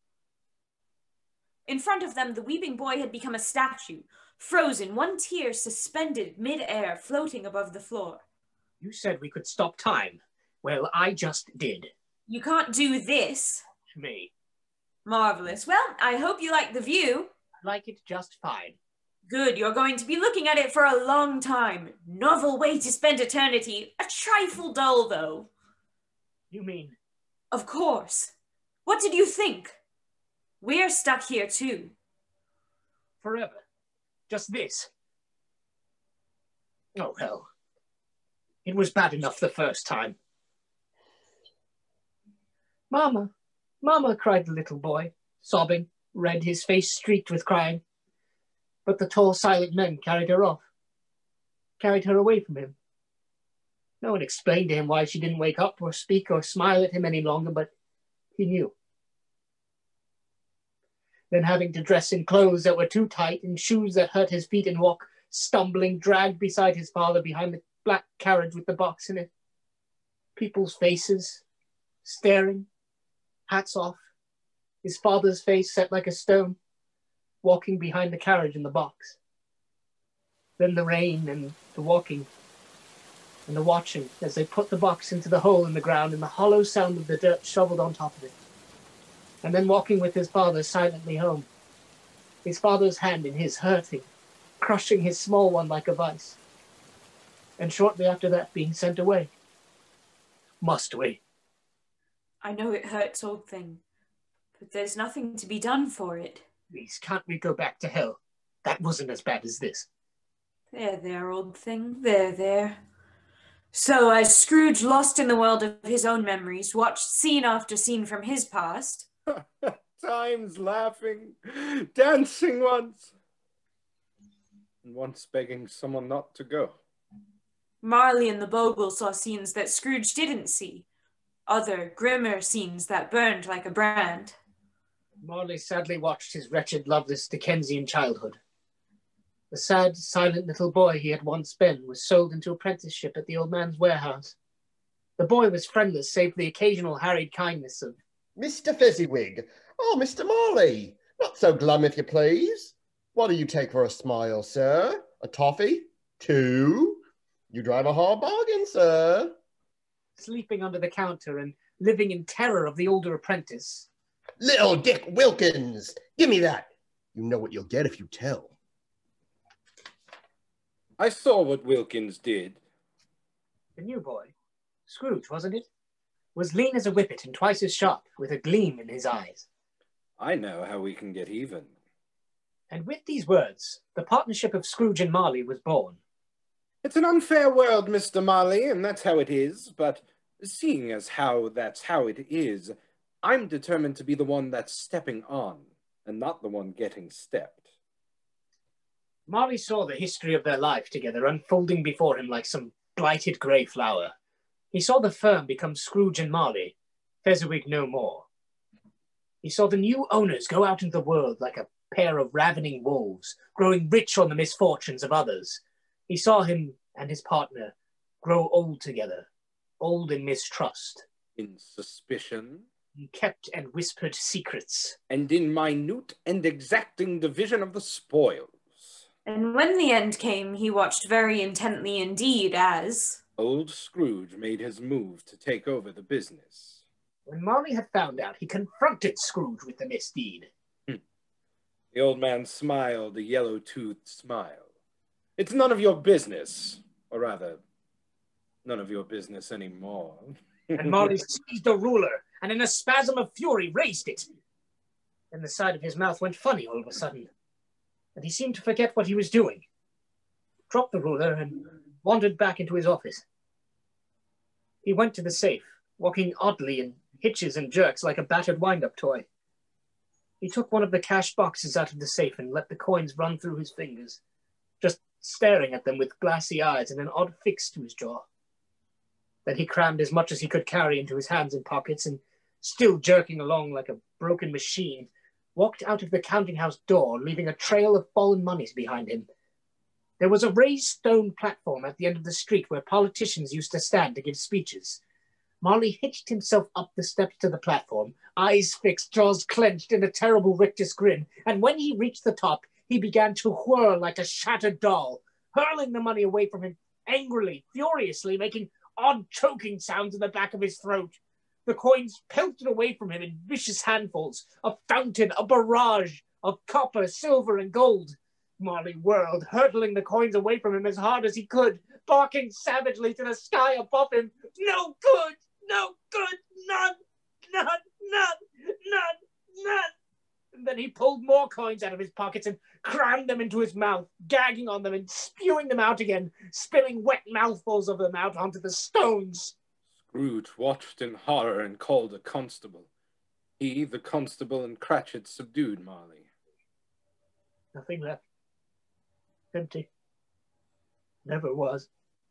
In front of them, the weeping boy had become a statue, frozen, one tear suspended mid-air, floating above the floor. You said we could stop time. Well, I just did. You can't do this. Me. Marvelous. Well, I hope you like the view. I like it just fine. Good, you're going to be looking at it for a long time. Novel way to spend eternity. A trifle dull, though. You mean? Of course. What did you think? We're stuck here, too. Forever. Just this. Oh, hell. It was bad enough the first time. Mama, Mama, cried the little boy, sobbing, red, his face streaked with crying. But the tall, silent men carried her off, carried her away from him. No one explained to him why she didn't wake up or speak or smile at him any longer, but he knew. Then having to dress in clothes that were too tight and shoes that hurt his feet and walk, stumbling, dragged beside his father behind the black carriage with the box in it. People's faces, staring, hats off, his father's face set like a stone, walking behind the carriage and the box. Then the rain and the walking and the watching as they put the box into the hole in the ground and the hollow sound of the dirt shoveled on top of it. And then walking with his father silently home, his father's hand in his, hurting, crushing his small one like a vice. And shortly after that, being sent away. Must we? I know it hurts, old thing, but there's nothing to be done for it. Please, can't we go back to hell? That wasn't as bad as this. There, there, old thing, there, there. So, as Scrooge, lost in the world of his own memories, watched scene after scene from his past, times laughing, dancing once, and once begging someone not to go. Marley and the Bogle saw scenes that Scrooge didn't see, other, grimmer scenes that burned like a brand. Marley sadly watched his wretched, loveless Dickensian childhood. The sad, silent little boy he had once been was sold into apprenticeship at the old man's warehouse. The boy was friendless save for the occasional harried kindness of Mister Fezziwig! Oh, Mister Marley! Not so glum, if you please. What do you take for a smile, sir? A toffee? Two? You drive a hard bargain, sir. sleeping under the counter and living in terror of the older apprentice. Little Dick Wilkins! Give me that! You know what you'll get if you tell. I saw what Wilkins did. The new boy, Scrooge, wasn't it? Was lean as a whippet and twice as sharp, with a gleam in his eyes. I know how we can get even. And with these words, the partnership of Scrooge and Marley was born. It's an unfair world, Mister Marley, and that's how it is, but seeing as how that's how it is, I'm determined to be the one that's stepping on, and not the one getting stepped. Marley saw the history of their life together unfolding before him like some blighted grey flower. He saw the firm become Scrooge and Marley, Fezziwig no more. He saw the new owners go out into the world like a pair of ravening wolves, growing rich on the misfortunes of others. He saw him and his partner grow old together, old in mistrust. In suspicion. In kept and whispered secrets. And in minute and exacting division of the spoils. And when the end came, he watched very intently indeed as... Old Scrooge made his move to take over the business. When Marley had found out, he confronted Scrooge with the misdeed. Hmm. The old man smiled a yellow-toothed smile. It's none of your business, or rather, none of your business anymore. And Marley seized a ruler, and in a spasm of fury raised it. Then the side of his mouth went funny all of a sudden, and he seemed to forget what he was doing. Dropped the ruler and wandered back into his office. He went to the safe, walking oddly in hitches and jerks like a battered wind-up toy. He took one of the cash boxes out of the safe and let the coins run through his fingers, just staring at them with glassy eyes and an odd fix to his jaw. Then he crammed as much as he could carry into his hands and pockets and, still jerking along like a broken machine, walked out of the counting house door, leaving a trail of fallen monies behind him. There was a raised stone platform at the end of the street where politicians used to stand to give speeches. Marley hitched himself up the steps to the platform, eyes fixed, jaws clenched in a terrible rictus grin, and when he reached the top, he began to whirl like a shattered doll, hurling the money away from him angrily, furiously, making odd choking sounds in the back of his throat. The coins pelted away from him in vicious handfuls, a fountain, a barrage of copper, silver, and gold. Marley whirled, hurtling the coins away from him as hard as he could, barking savagely to the sky above him. No good! No good! None! None! None! None! None! And then he pulled more coins out of his pockets and crammed them into his mouth, gagging on them and spewing them out again, spilling wet mouthfuls of them out onto the stones. Scrooge watched in horror and called a constable. He, the constable, and Cratchit subdued Marley. Nothing left. Empty. Never was.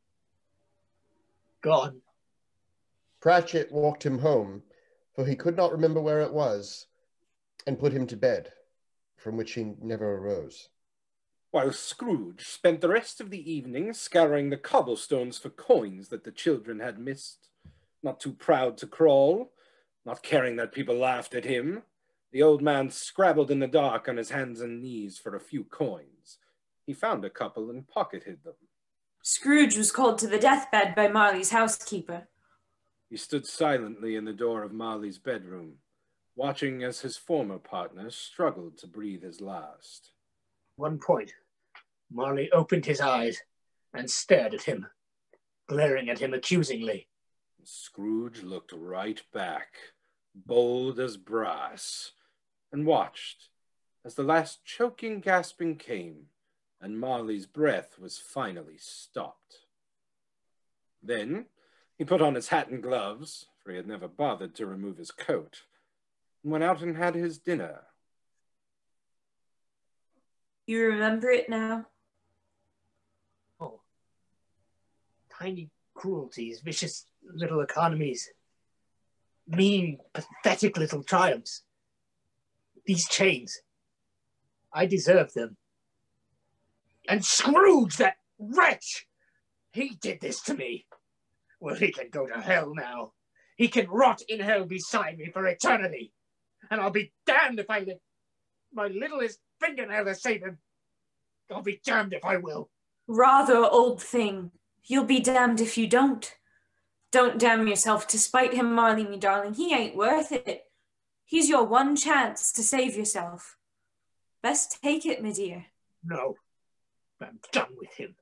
Gone. Cratchit walked him home, for he could not remember where it was, and put him to bed, from which he never arose. While Scrooge spent the rest of the evening scouring the cobblestones for coins that the children had missed, not too proud to crawl, not caring that people laughed at him, the old man scrabbled in the dark on his hands and knees for a few coins. He found a couple and pocketed them. Scrooge was called to the deathbed by Marley's housekeeper. He stood silently in the door of Marley's bedroom, watching as his former partner struggled to breathe his last. One point, Marley opened his eyes and stared at him, glaring at him accusingly. Scrooge looked right back, bold as brass, and watched as the last choking gasping came and Marley's breath was finally stopped. Then he put on his hat and gloves, for he had never bothered to remove his coat, and went out and had his dinner. You remember it now? Oh. Tiny cruelties, vicious little economies, mean, pathetic little triumphs. These chains, I deserve them. And Scrooge, that wretch, he did this to me. Well, he can go to hell now. He can rot in hell beside me for eternity. And I'll be damned if I lift my littlest fingernail to save him. I'll be damned if I will. Rather, old thing. You'll be damned if you don't. Don't damn yourself to spite him, Marley, me darling. He ain't worth it. He's your one chance to save yourself. Best take it, me dear. No, I'm done with him.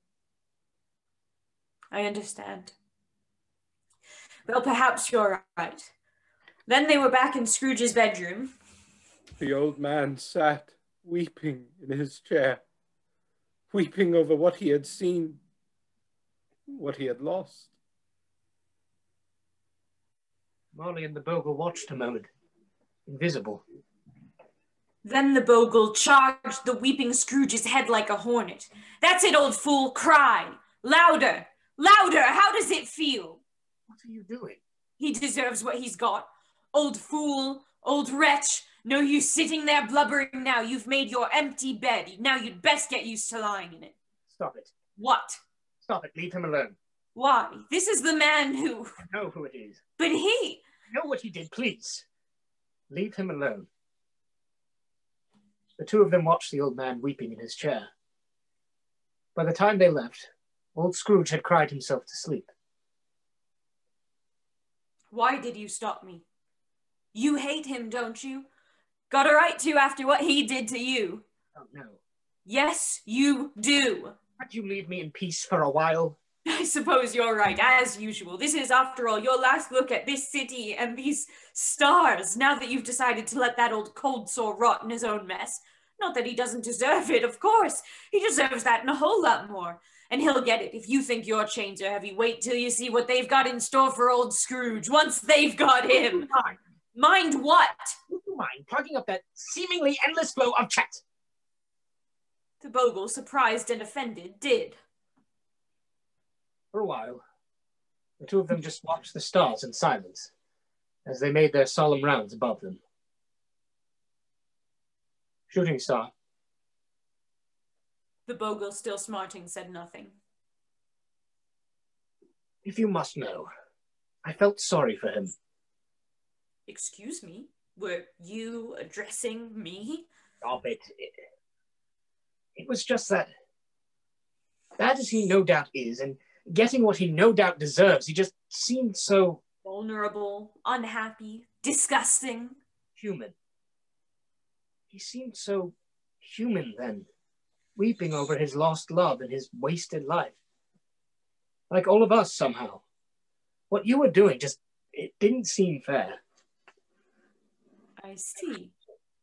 I understand. Well, perhaps you're right. Then they were back in Scrooge's bedroom. The old man sat weeping in his chair, weeping over what he had seen, what he had lost. Marley and the bogle watched a moment, invisible. Then the bogle charged the weeping Scrooge's head like a hornet. "That's it, old fool, cry! Louder! Louder! How does it feel?" What are you doing? "He deserves what he's got. Old fool, old wretch, no use sitting there blubbering now. You've made your empty bed. Now you'd best get used to lying in it." Stop it. "What?" Stop it. Leave him alone. "Why? This is the man who..." I know who it is. "But he..." I know what he did, please. Leave him alone. The two of them watched the old man weeping in his chair. By the time they left, old Scrooge had cried himself to sleep. "Why did you stop me? You hate him, don't you? Got a right to after what he did to you." Oh, no. "Yes, you do." Can't you leave me in peace for a while? "I suppose you're right, as usual. This is, after all, your last look at this city and these stars, now that you've decided to let that old cold sore rot in his own mess. Not that he doesn't deserve it, of course. He deserves that and a whole lot more. And he'll get it. If you think your chains are heavy, wait till you see what they've got in store for old Scrooge, once they've got him." Mind. "Mind what?" Would you mind plugging up that seemingly endless flow of chat? The bogle, surprised and offended, did. For a while, the two of them just watched the stars in silence as they made their solemn rounds above them. Shooting star. The bogle, still smarting, said nothing. If you must know, I felt sorry for him. "Excuse me? Were you addressing me?" Stop it. it. It was just that, bad as he no doubt is, and getting what he no doubt deserves, he just seemed so... Vulnerable, unhappy, disgusting. Human. He seemed so human then, weeping over his lost love and his wasted life. Like all of us, somehow. What you were doing just, it didn't seem fair. I see.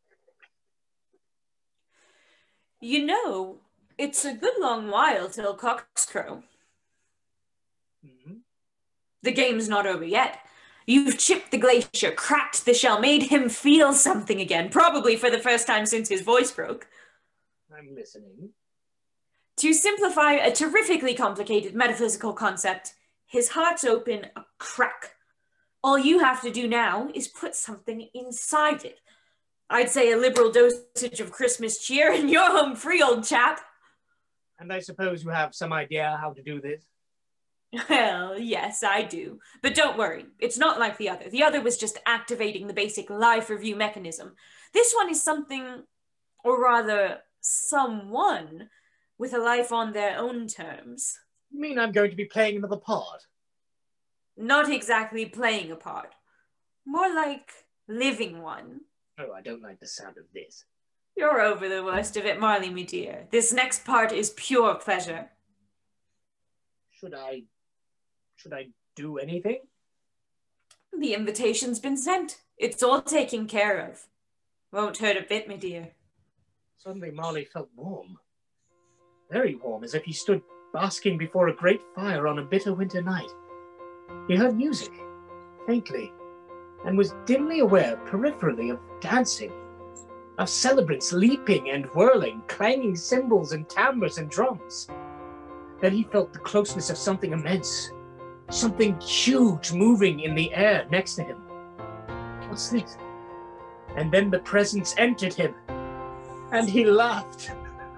You know, it's a good long while till cocks crow. Mm-hmm. The game's not over yet. You've chipped the glacier, cracked the shell, made him feel something again, probably for the first time since his voice broke. I'm listening. To simplify a terrifically complicated metaphysical concept, his heart's open a crack. All you have to do now is put something inside it. I'd say a liberal dosage of Christmas cheer and you're home free, old chap. And I suppose you have some idea how to do this? Well, yes, I do. But don't worry, it's not like the other. The other was just activating the basic life review mechanism. This one is something, or rather, someone, with a life on their own terms. You mean I'm going to be playing another part? Not exactly playing a part. More like living one. Oh, I don't like the sound of this. You're over the worst of it, Marley, me dear. This next part is pure pleasure. Should I... should I do anything? The invitation's been sent. It's all taken care of. Won't hurt a bit, me dear. Suddenly Marley felt warm. Very warm, as if he stood basking before a great fire on a bitter winter night. He heard music, faintly, and was dimly aware, peripherally, of dancing, of celebrants leaping and whirling, clanging cymbals and tambours and drums. Then he felt the closeness of something immense, something huge moving in the air next to him. What's this? And then the presence entered him, and he laughed.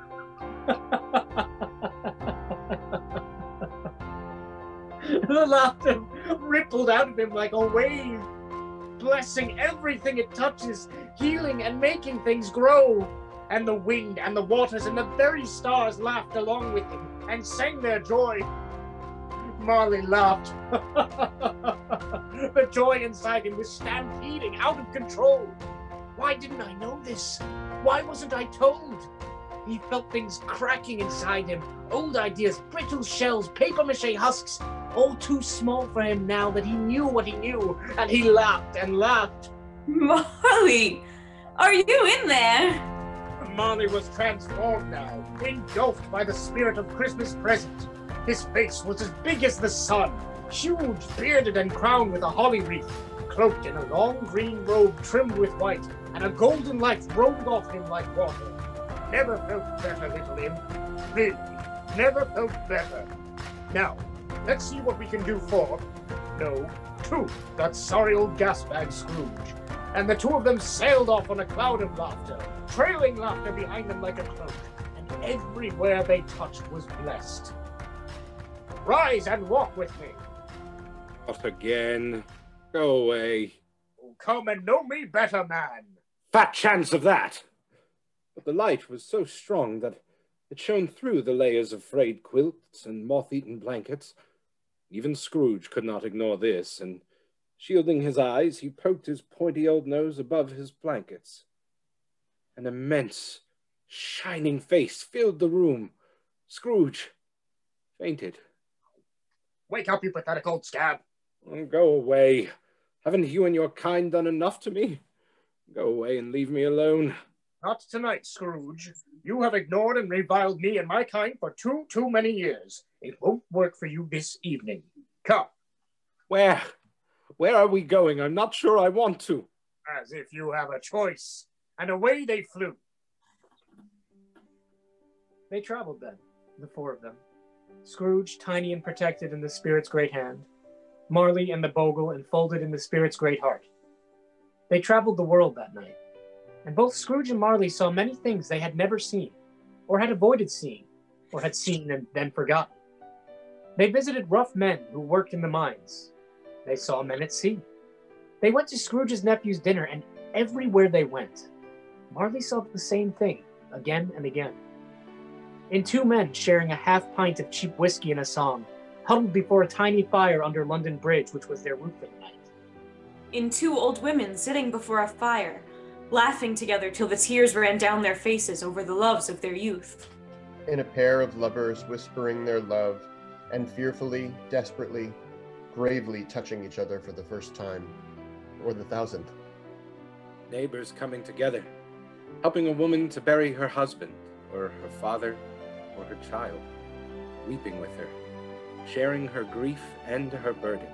The laughter rippled out of him like a wave, blessing everything it touches, healing and making things grow. And the wind and the waters and the very stars laughed along with him and sang their joy. Marley laughed. The joy inside him was stampeding, out of control. Why didn't I know this? Why wasn't I told? He felt things cracking inside him, old ideas, brittle shells, papier-mâché husks, all too small for him now that he knew what he knew, and he laughed and laughed. Marley, are you in there? Marley was transformed now, engulfed by the spirit of Christmas present. His face was as big as the sun, huge, bearded, and crowned with a holly wreath, cloaked in a long green robe trimmed with white, and a golden light rolled off him like water. Never felt better, little imp. Really, never felt better. Now, let's see what we can do for, no, to that sorry old gasbag Scrooge. And the two of them sailed off on a cloud of laughter, trailing laughter behind them like a cloak, and everywhere they touched was blessed. Rise and walk with me. Not again. Go away. Oh, come and know me better, man. Fat chance of that. But the light was so strong that it shone through the layers of frayed quilts and moth-eaten blankets. Even Scrooge could not ignore this, and shielding his eyes, he poked his pointy old nose above his blankets. An immense, shining face filled the room. Scrooge fainted. Wake up, you pathetic old scab. Oh, go away. Haven't you and your kind done enough to me? Go away and leave me alone. Not tonight, Scrooge. You have ignored and reviled me and my kind for too, too many years. It won't work for you this evening. Come. Where? Where are we going? I'm not sure I want to. As if you have a choice. And away they flew. They traveled then, the four of them. Scrooge, tiny and protected in the spirit's great hand. Marley and the bogle enfolded in the spirit's great heart. They traveled the world that night. And both Scrooge and Marley saw many things they had never seen, or had avoided seeing, or had seen and then forgotten. They visited rough men who worked in the mines. They saw men at sea. They went to Scrooge's nephew's dinner, and everywhere they went, Marley saw the same thing, again and again. In two men sharing a half pint of cheap whiskey and a song, huddled before a tiny fire under London Bridge, which was their roof for the night. In two old women sitting before a fire, laughing together till the tears ran down their faces over the loves of their youth. In a pair of lovers whispering their love, and fearfully, desperately, gravely touching each other for the first time, or the thousandth. Neighbors coming together, helping a woman to bury her husband, or her father, or her child, weeping with her, sharing her grief and her burden.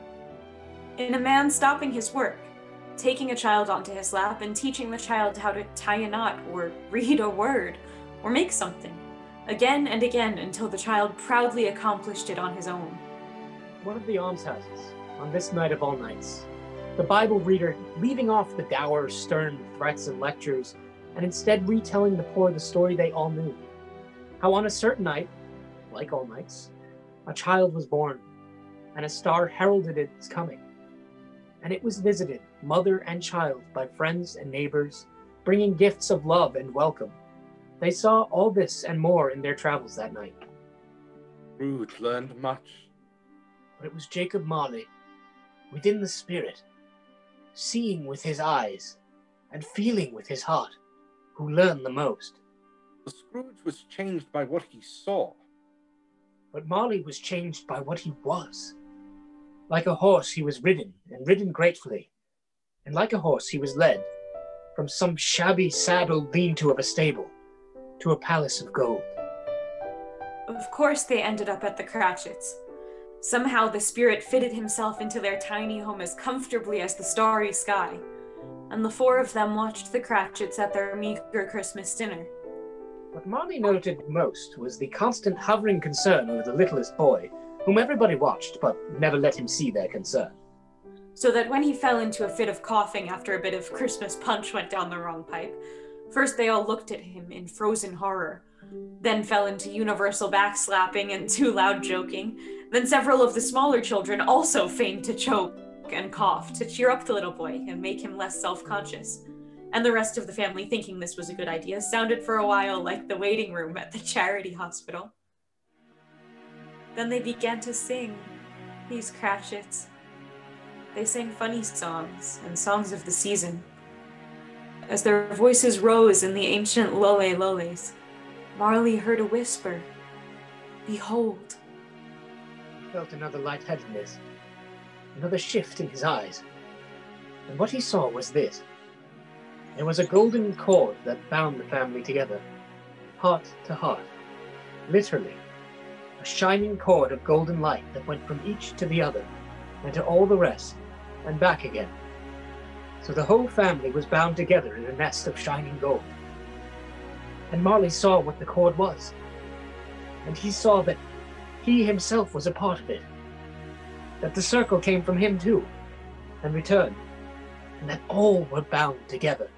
In a man stopping his work, taking a child onto his lap and teaching the child how to tie a knot, or read a word, or make something, again and again until the child proudly accomplished it on his own. One of the almshouses, on this night of all nights, the Bible reader leaving off the dour, stern threats and lectures, and instead retelling the poor the story they all knew. How on a certain night, like all nights, a child was born, and a star heralded its coming. And it was visited, mother and child, by friends and neighbors, bringing gifts of love and welcome. They saw all this and more in their travels that night. Scrooge learned much. But it was Jacob Marley, within the spirit, seeing with his eyes and feeling with his heart, who learned the most. Scrooge was changed by what he saw. But Marley was changed by what he was. Like a horse he was ridden, and ridden gratefully. And like a horse he was led, from some shabby, sad old lean-to of a stable, to a palace of gold. Of course they ended up at the Cratchits. Somehow the spirit fitted himself into their tiny home as comfortably as the starry sky, and the four of them watched the Cratchits at their meager Christmas dinner. What Marley noted most was the constant hovering concern over the littlest boy, whom everybody watched, but never let him see their concern. So that when he fell into a fit of coughing after a bit of Christmas punch went down the wrong pipe, first they all looked at him in frozen horror, then fell into universal backslapping and too loud joking, then several of the smaller children also feigned to choke and cough to cheer up the little boy and make him less self-conscious. And the rest of the family, thinking this was a good idea, sounded for a while like the waiting room at the charity hospital. Then they began to sing, these Cratchits. They sang funny songs and songs of the season. As their voices rose in the ancient lulle lulles, Marley heard a whisper, "Behold." He felt another lightheadedness, another shift in his eyes. And what he saw was this. There was a golden cord that bound the family together, heart to heart. Literally, a shining cord of golden light that went from each to the other, and to all the rest, and back again. So the whole family was bound together in a nest of shining gold. And Marley saw what the cord was. And he saw that he himself was a part of it. That the circle came from him too, and returned. And that all were bound together.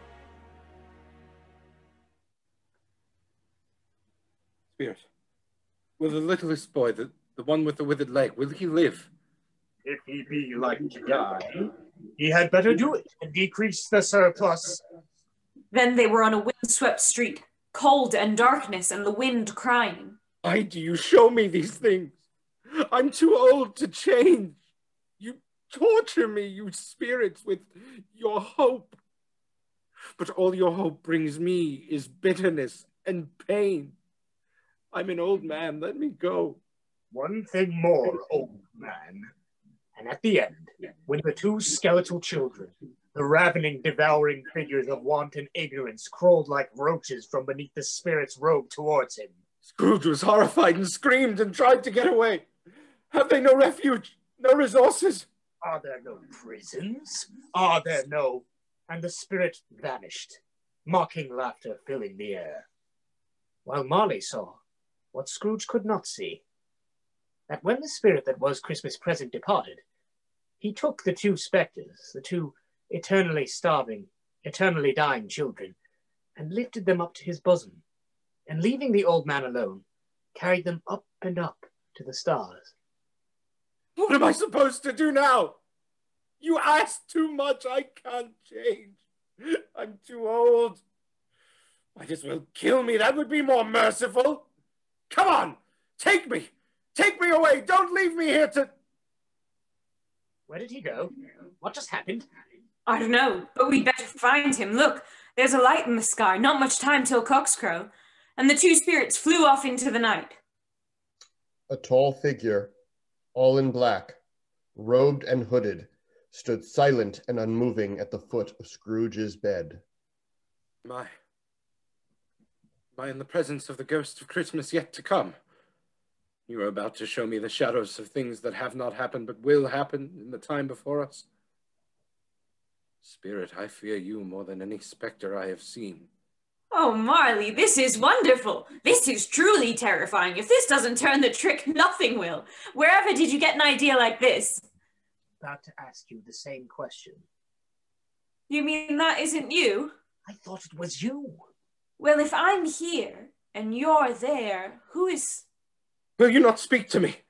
Spirit, will the littlest boy, the, the one with the withered leg, will he live? If he be like to die, he had better do it and decrease the surplus. Then they were on a windswept street, cold and darkness and the wind crying. Why do you show me these things? I'm too old to change. You torture me, you spirits, with your hope. But all your hope brings me is bitterness and pain. I'm an old man, let me go. One thing more, old man. And at the end, when the two skeletal children, the ravening, devouring figures of want and ignorance, crawled like roaches from beneath the spirit's robe towards him, Scrooge was horrified and screamed and tried to get away. Have they no refuge, no resources? Are there no prisons? Are there no... And the spirit vanished, mocking laughter filling the air. While Marley saw what Scrooge could not see, that when the spirit that was Christmas present departed, he took the two spectres, the two eternally starving, eternally dying children, and lifted them up to his bosom, and leaving the old man alone, carried them up and up to the stars. What am I supposed to do now? You ask too much, I can't change. I'm too old. Might as well kill me, that would be more merciful. Come on, take me, take me away, don't leave me here to... Where did he go? What just happened? I don't know, but we'd better find him. Look, there's a light in the sky, not much time till cock's crow. And the two spirits flew off into the night. A tall figure, all in black, robed and hooded, stood silent and unmoving at the foot of Scrooge's bed. Am I... Am I in the presence of the ghost of Christmas yet to come? You are about to show me the shadows of things that have not happened but will happen in the time before us. Spirit, I fear you more than any spectre I have seen. Oh, Marley, this is wonderful. This is truly terrifying. If this doesn't turn the trick, nothing will. Wherever did you get an idea like this? About to ask you the same question. You mean that isn't you? I thought it was you. Well, if I'm here and you're there, who is... Will you not speak to me?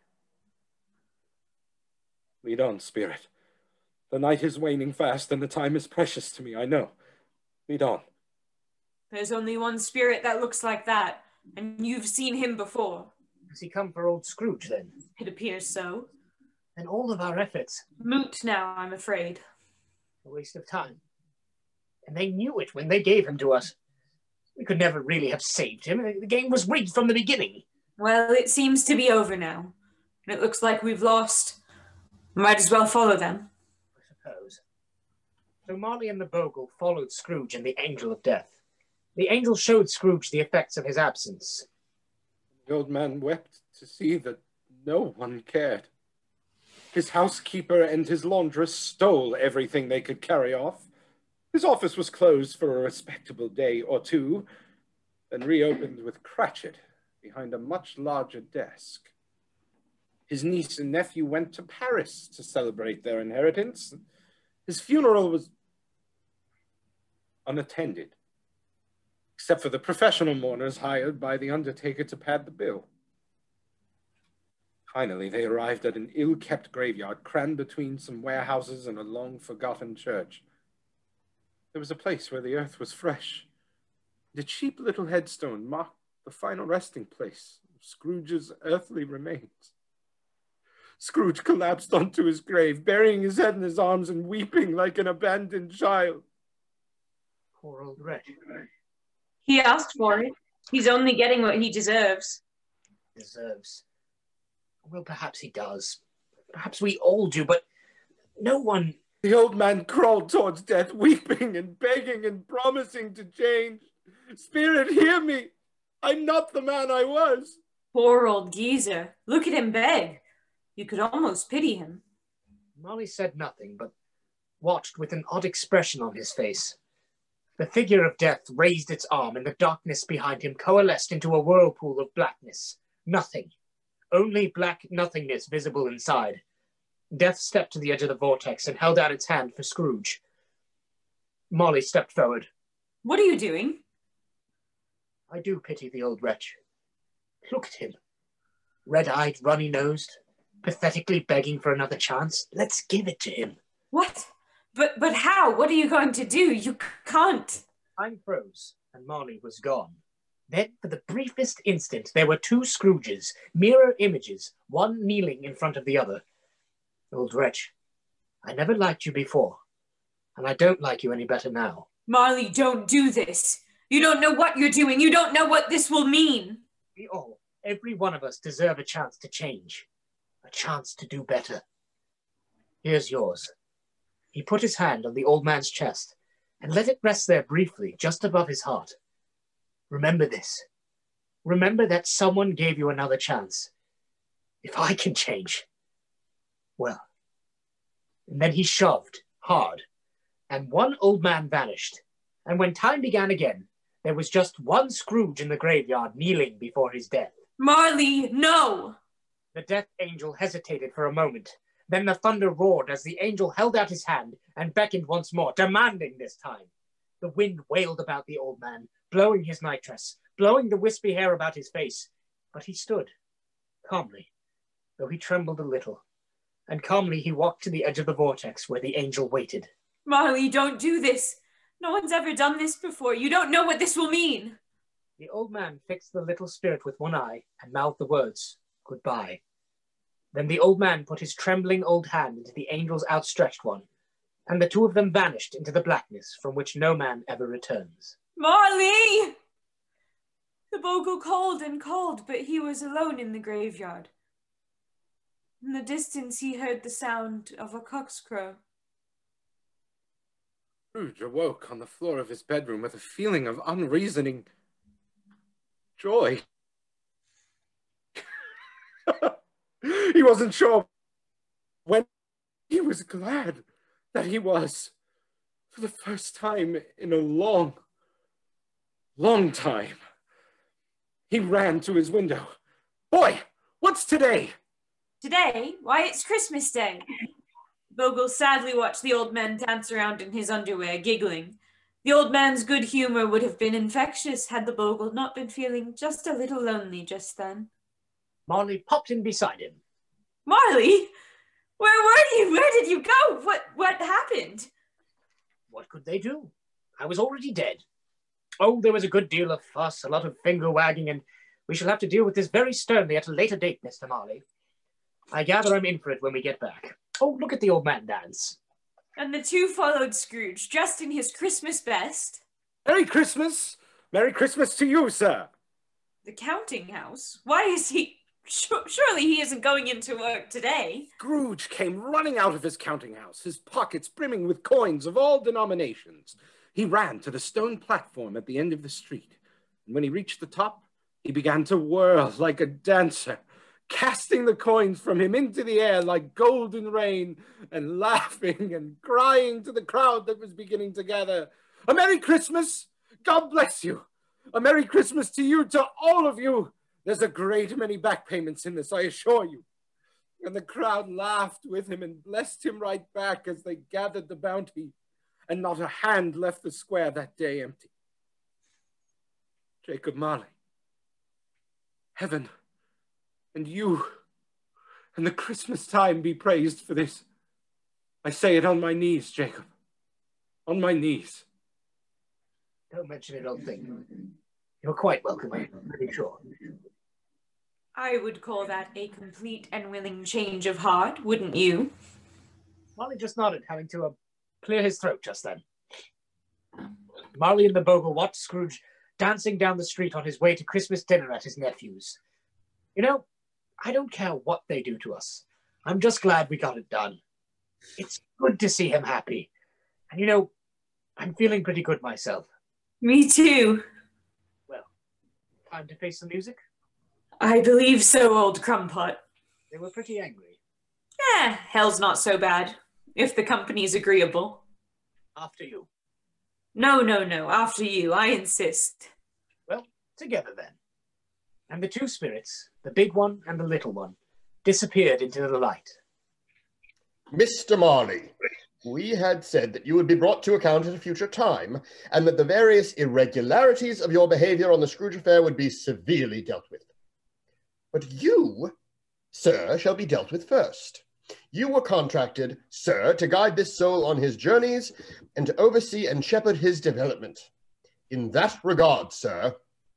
Lead on, Spirit. The night is waning fast and the time is precious to me, I know. Lead on. There's only one spirit that looks like that, and you've seen him before. Has he come for old Scrooge, then? It appears so. And all of our efforts... Moot now, I'm afraid. A waste of time. And they knew it when they gave him to us. We could never really have saved him. The game was rigged from the beginning. Well, it seems to be over now. And it looks like we've lost. Might as well follow them. I suppose. So Marley and the Bogle followed Scrooge and the Angel of Death. The angel showed Scrooge the effects of his absence. The old man wept to see that no one cared. His housekeeper and his laundress stole everything they could carry off. His office was closed for a respectable day or two, then reopened with Cratchit behind a much larger desk. His niece and nephew went to Paris to celebrate their inheritance. His funeral was unattended, except for the professional mourners hired by the undertaker to pad the bill. Finally, they arrived at an ill-kept graveyard crammed between some warehouses and a long-forgotten church. There was a place where the earth was fresh, and a cheap little headstone marked the final resting place of Scrooge's earthly remains. Scrooge collapsed onto his grave, burying his head in his arms and weeping like an abandoned child. Poor old wretch. He asked for it. He's only getting what he deserves. Deserves. Well, perhaps he does. Perhaps we all do, but no one The old man crawled towards death, weeping and begging and promising to change. Spirit, hear me. I'm not the man I was. Poor old geezer. Look at him beg. You could almost pity him. Marley said nothing, but watched with an odd expression on his face. The figure of death raised its arm, and the darkness behind him coalesced into a whirlpool of blackness. Nothing. Only black nothingness visible inside. Death stepped to the edge of the vortex and held out its hand for Scrooge. Marley stepped forward. What are you doing? I do pity the old wretch. Look at him. Red-eyed, runny-nosed, pathetically begging for another chance. Let's give it to him. What? But but how? What are you going to do? You can't. Time froze, and Marley was gone. Then, for the briefest instant, there were two Scrooges, mirror images, one kneeling in front of the other. Old wretch, I never liked you before, and I don't like you any better now. Marley, don't do this. You don't know what you're doing. You don't know what this will mean. We all, every one of us, deserve a chance to change, a chance to do better. Here's yours. He put his hand on the old man's chest and let it rest there briefly, just above his heart. Remember this. Remember that someone gave you another chance. If I can change, well. And then he shoved hard, and one old man vanished. And when time began again, there was just one Scrooge in the graveyard kneeling before his death. Marley, no! The death angel hesitated for a moment. Then the thunder roared as the angel held out his hand and beckoned once more, demanding this time. The wind wailed about the old man, blowing his nightdress, blowing the wispy hair about his face. But he stood, calmly, though he trembled a little. And calmly he walked to the edge of the vortex where the angel waited. Marley, don't do this. No one's ever done this before. You don't know what this will mean. The old man fixed the little spirit with one eye and mouthed the words, goodbye. Then the old man put his trembling old hand into the angel's outstretched one, and the two of them vanished into the blackness from which no man ever returns. Marley! The bogle called and called, but he was alone in the graveyard. In the distance he heard the sound of a cock's crow. Scrooge awoke on the floor of his bedroom with a feeling of unreasoning joy. He wasn't sure when. He was glad that he was, for the first time in a long, long time. He ran to his window. Boy, what's today? Today? Why, it's Christmas Day. Bogle sadly watched the old man dance around in his underwear, giggling. The old man's good humor would have been infectious had the Bogle not been feeling just a little lonely just then. Marley popped in beside him. Marley? Where were you? Where did you go? What, what happened? What could they do? I was already dead. Oh, there was a good deal of fuss, a lot of finger-wagging, and we shall have to deal with this very sternly at a later date, Mister Marley. I gather I'm in for it when we get back. Oh, look at the old man dance. And the two followed Scrooge, dressed in his Christmas best. Merry Christmas! Merry Christmas to you, sir! The counting house? Why is he... Surely he isn't going into work today. Scrooge came running out of his counting house, his pockets brimming with coins of all denominations. He ran to the stone platform at the end of the street, and when he reached the top, he began to whirl like a dancer, casting the coins from him into the air like golden rain, and laughing and crying to the crowd that was beginning to gather. A Merry Christmas! God bless you! A Merry Christmas to you, to all of you! There's a great many back payments in this, I assure you. And the crowd laughed with him and blessed him right back as they gathered the bounty, and not a hand left the square that day empty. Jacob Marley, heaven and you and the Christmas time be praised for this. I say it on my knees, Jacob, on my knees. Don't mention it, old thing. You're quite welcome, I'm pretty sure. I would call that a complete and willing change of heart, wouldn't you? Marley just nodded, having to uh, clear his throat just then. Marley and the Bogle watched Scrooge dancing down the street on his way to Christmas dinner at his nephew's. You know, I don't care what they do to us. I'm just glad we got it done. It's good to see him happy. And you know, I'm feeling pretty good myself. Me too. Well, time to face the music? I believe so, old crumpot. They were pretty angry. Eh, hell's not so bad, if the company's agreeable. After you. No, no, no, after you, I insist. Well, together then. And the two spirits, the big one and the little one, disappeared into the light. Mister Marley, we had said that you would be brought to account at a future time, and that the various irregularities of your behavior on the Scrooge affair would be severely dealt with. But you, sir, shall be dealt with first. You were contracted, sir, to guide this soul on his journeys and to oversee and shepherd his development. In that regard, sir,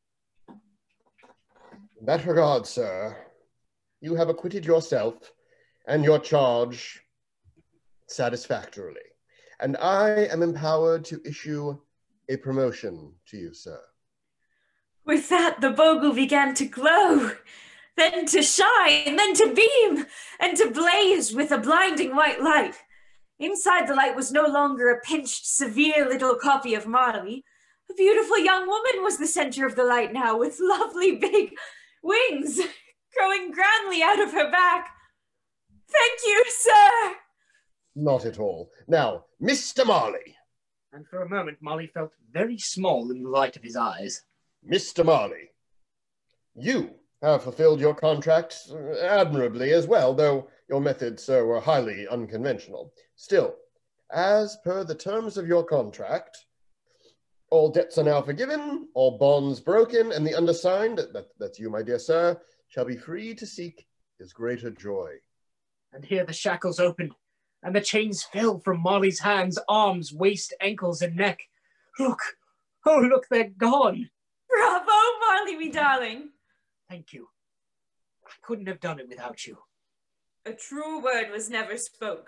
in that regard, sir, you have acquitted yourself and your charge satisfactorily, and I am empowered to issue a promotion to you, sir. With that, the bogle began to glow, then to shine, then to beam, and to blaze with a blinding white light. Inside the light was no longer a pinched, severe little copy of Marley. A beautiful young woman was the center of the light now, with lovely big wings growing grandly out of her back. Thank you, sir! Not at all. Now, Mister Marley. And for a moment, Molly felt very small in the light of his eyes. Mister Marley, you have fulfilled your contract admirably as well, though your methods, sir, were highly unconventional. Still, as per the terms of your contract, all debts are now forgiven, all bonds broken, and the undersigned, that, that's you, my dear sir, shall be free to seek his greater joy. And here the shackles opened, and the chains fell from Molly's hands, arms, waist, ankles, and neck. Look, oh, look, they're gone. Bravo, Marley, me darling. Thank you. I couldn't have done it without you. A true word was never spoke.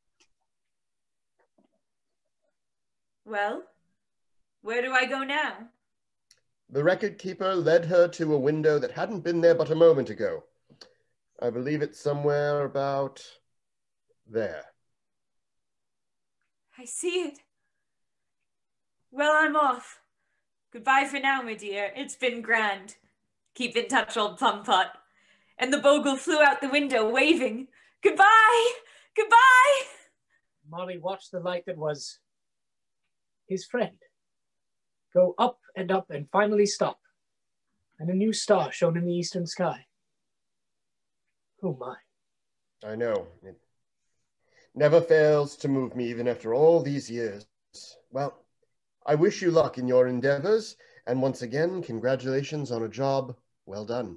Well, where do I go now? The record keeper led her to a window that hadn't been there but a moment ago. I believe it's somewhere about there. I see it. Well, I'm off. Goodbye for now, my dear. It's been grand. Keep in touch, old plum-pot. And the bogle flew out the window, waving. Goodbye! Goodbye! Molly watched the light that was his friend go up and up and finally stop, and a new star shone in the eastern sky. Oh my. I know. It never fails to move me even after all these years. Well, I wish you luck in your endeavors, and once again, congratulations on a job well done.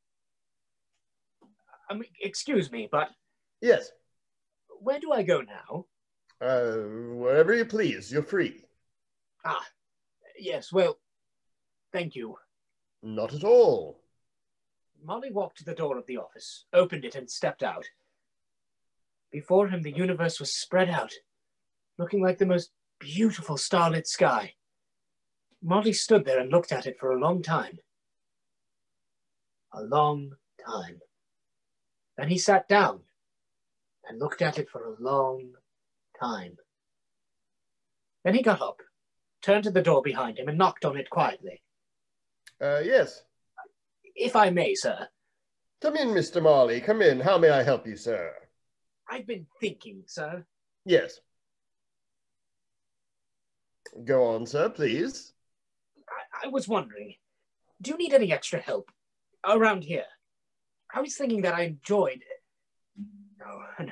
Um, excuse me, but... Yes? Where do I go now? Uh, wherever you please. You're free. Ah, yes, well, thank you. Not at all. Molly walked to the door of the office, opened it, and stepped out. Before him, the universe was spread out, looking like the most beautiful starlit sky. Molly stood there and looked at it for a long time. A long time. Then he sat down and looked at it for a long time. Then he got up, turned to the door behind him, and knocked on it quietly. Uh, yes. If I may, sir. Come in, Mister Marley. Come in. How may I help you, sir? I've been thinking, sir. Yes. Go on, sir, please. I, I was wondering, do you need any extra help around here? I was thinking that I enjoyed it. No, no.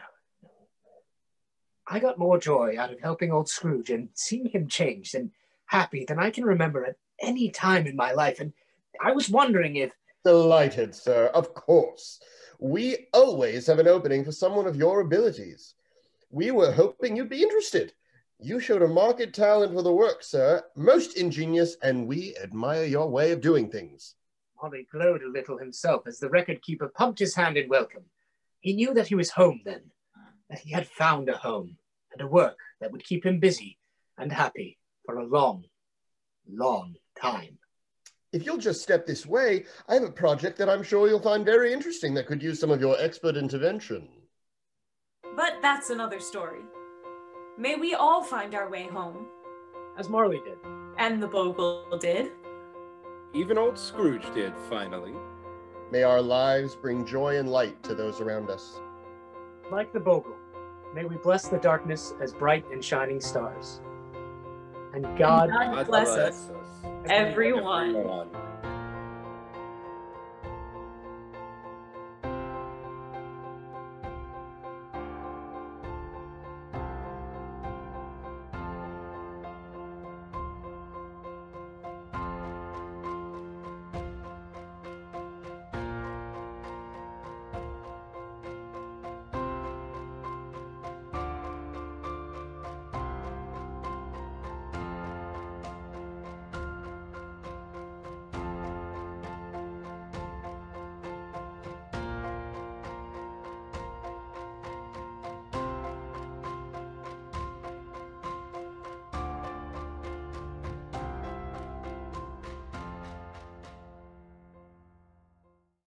I got more joy out of helping old Scrooge and seeing him changed and happy than I can remember at any time in my life. And I was wondering if... Delighted, sir. Of course. We always have an opening for someone of your abilities. We were hoping you'd be interested. You showed a marked talent for the work, sir. Most ingenious, and we admire your way of doing things. Molly glowed a little himself as the record keeper pumped his hand in welcome. He knew that he was home then, that he had found a home and a work that would keep him busy and happy for a long, long time. If you'll just step this way, I have a project that I'm sure you'll find very interesting that could use some of your expert intervention. But that's another story. May we all find our way home. As Marley did. And the Bogle did. Even old Scrooge did, finally. May our lives bring joy and light to those around us. Like the Bogle, may we bless the darkness as bright and shining stars. And God, And God God bless bless us, us. everyone. Everyone.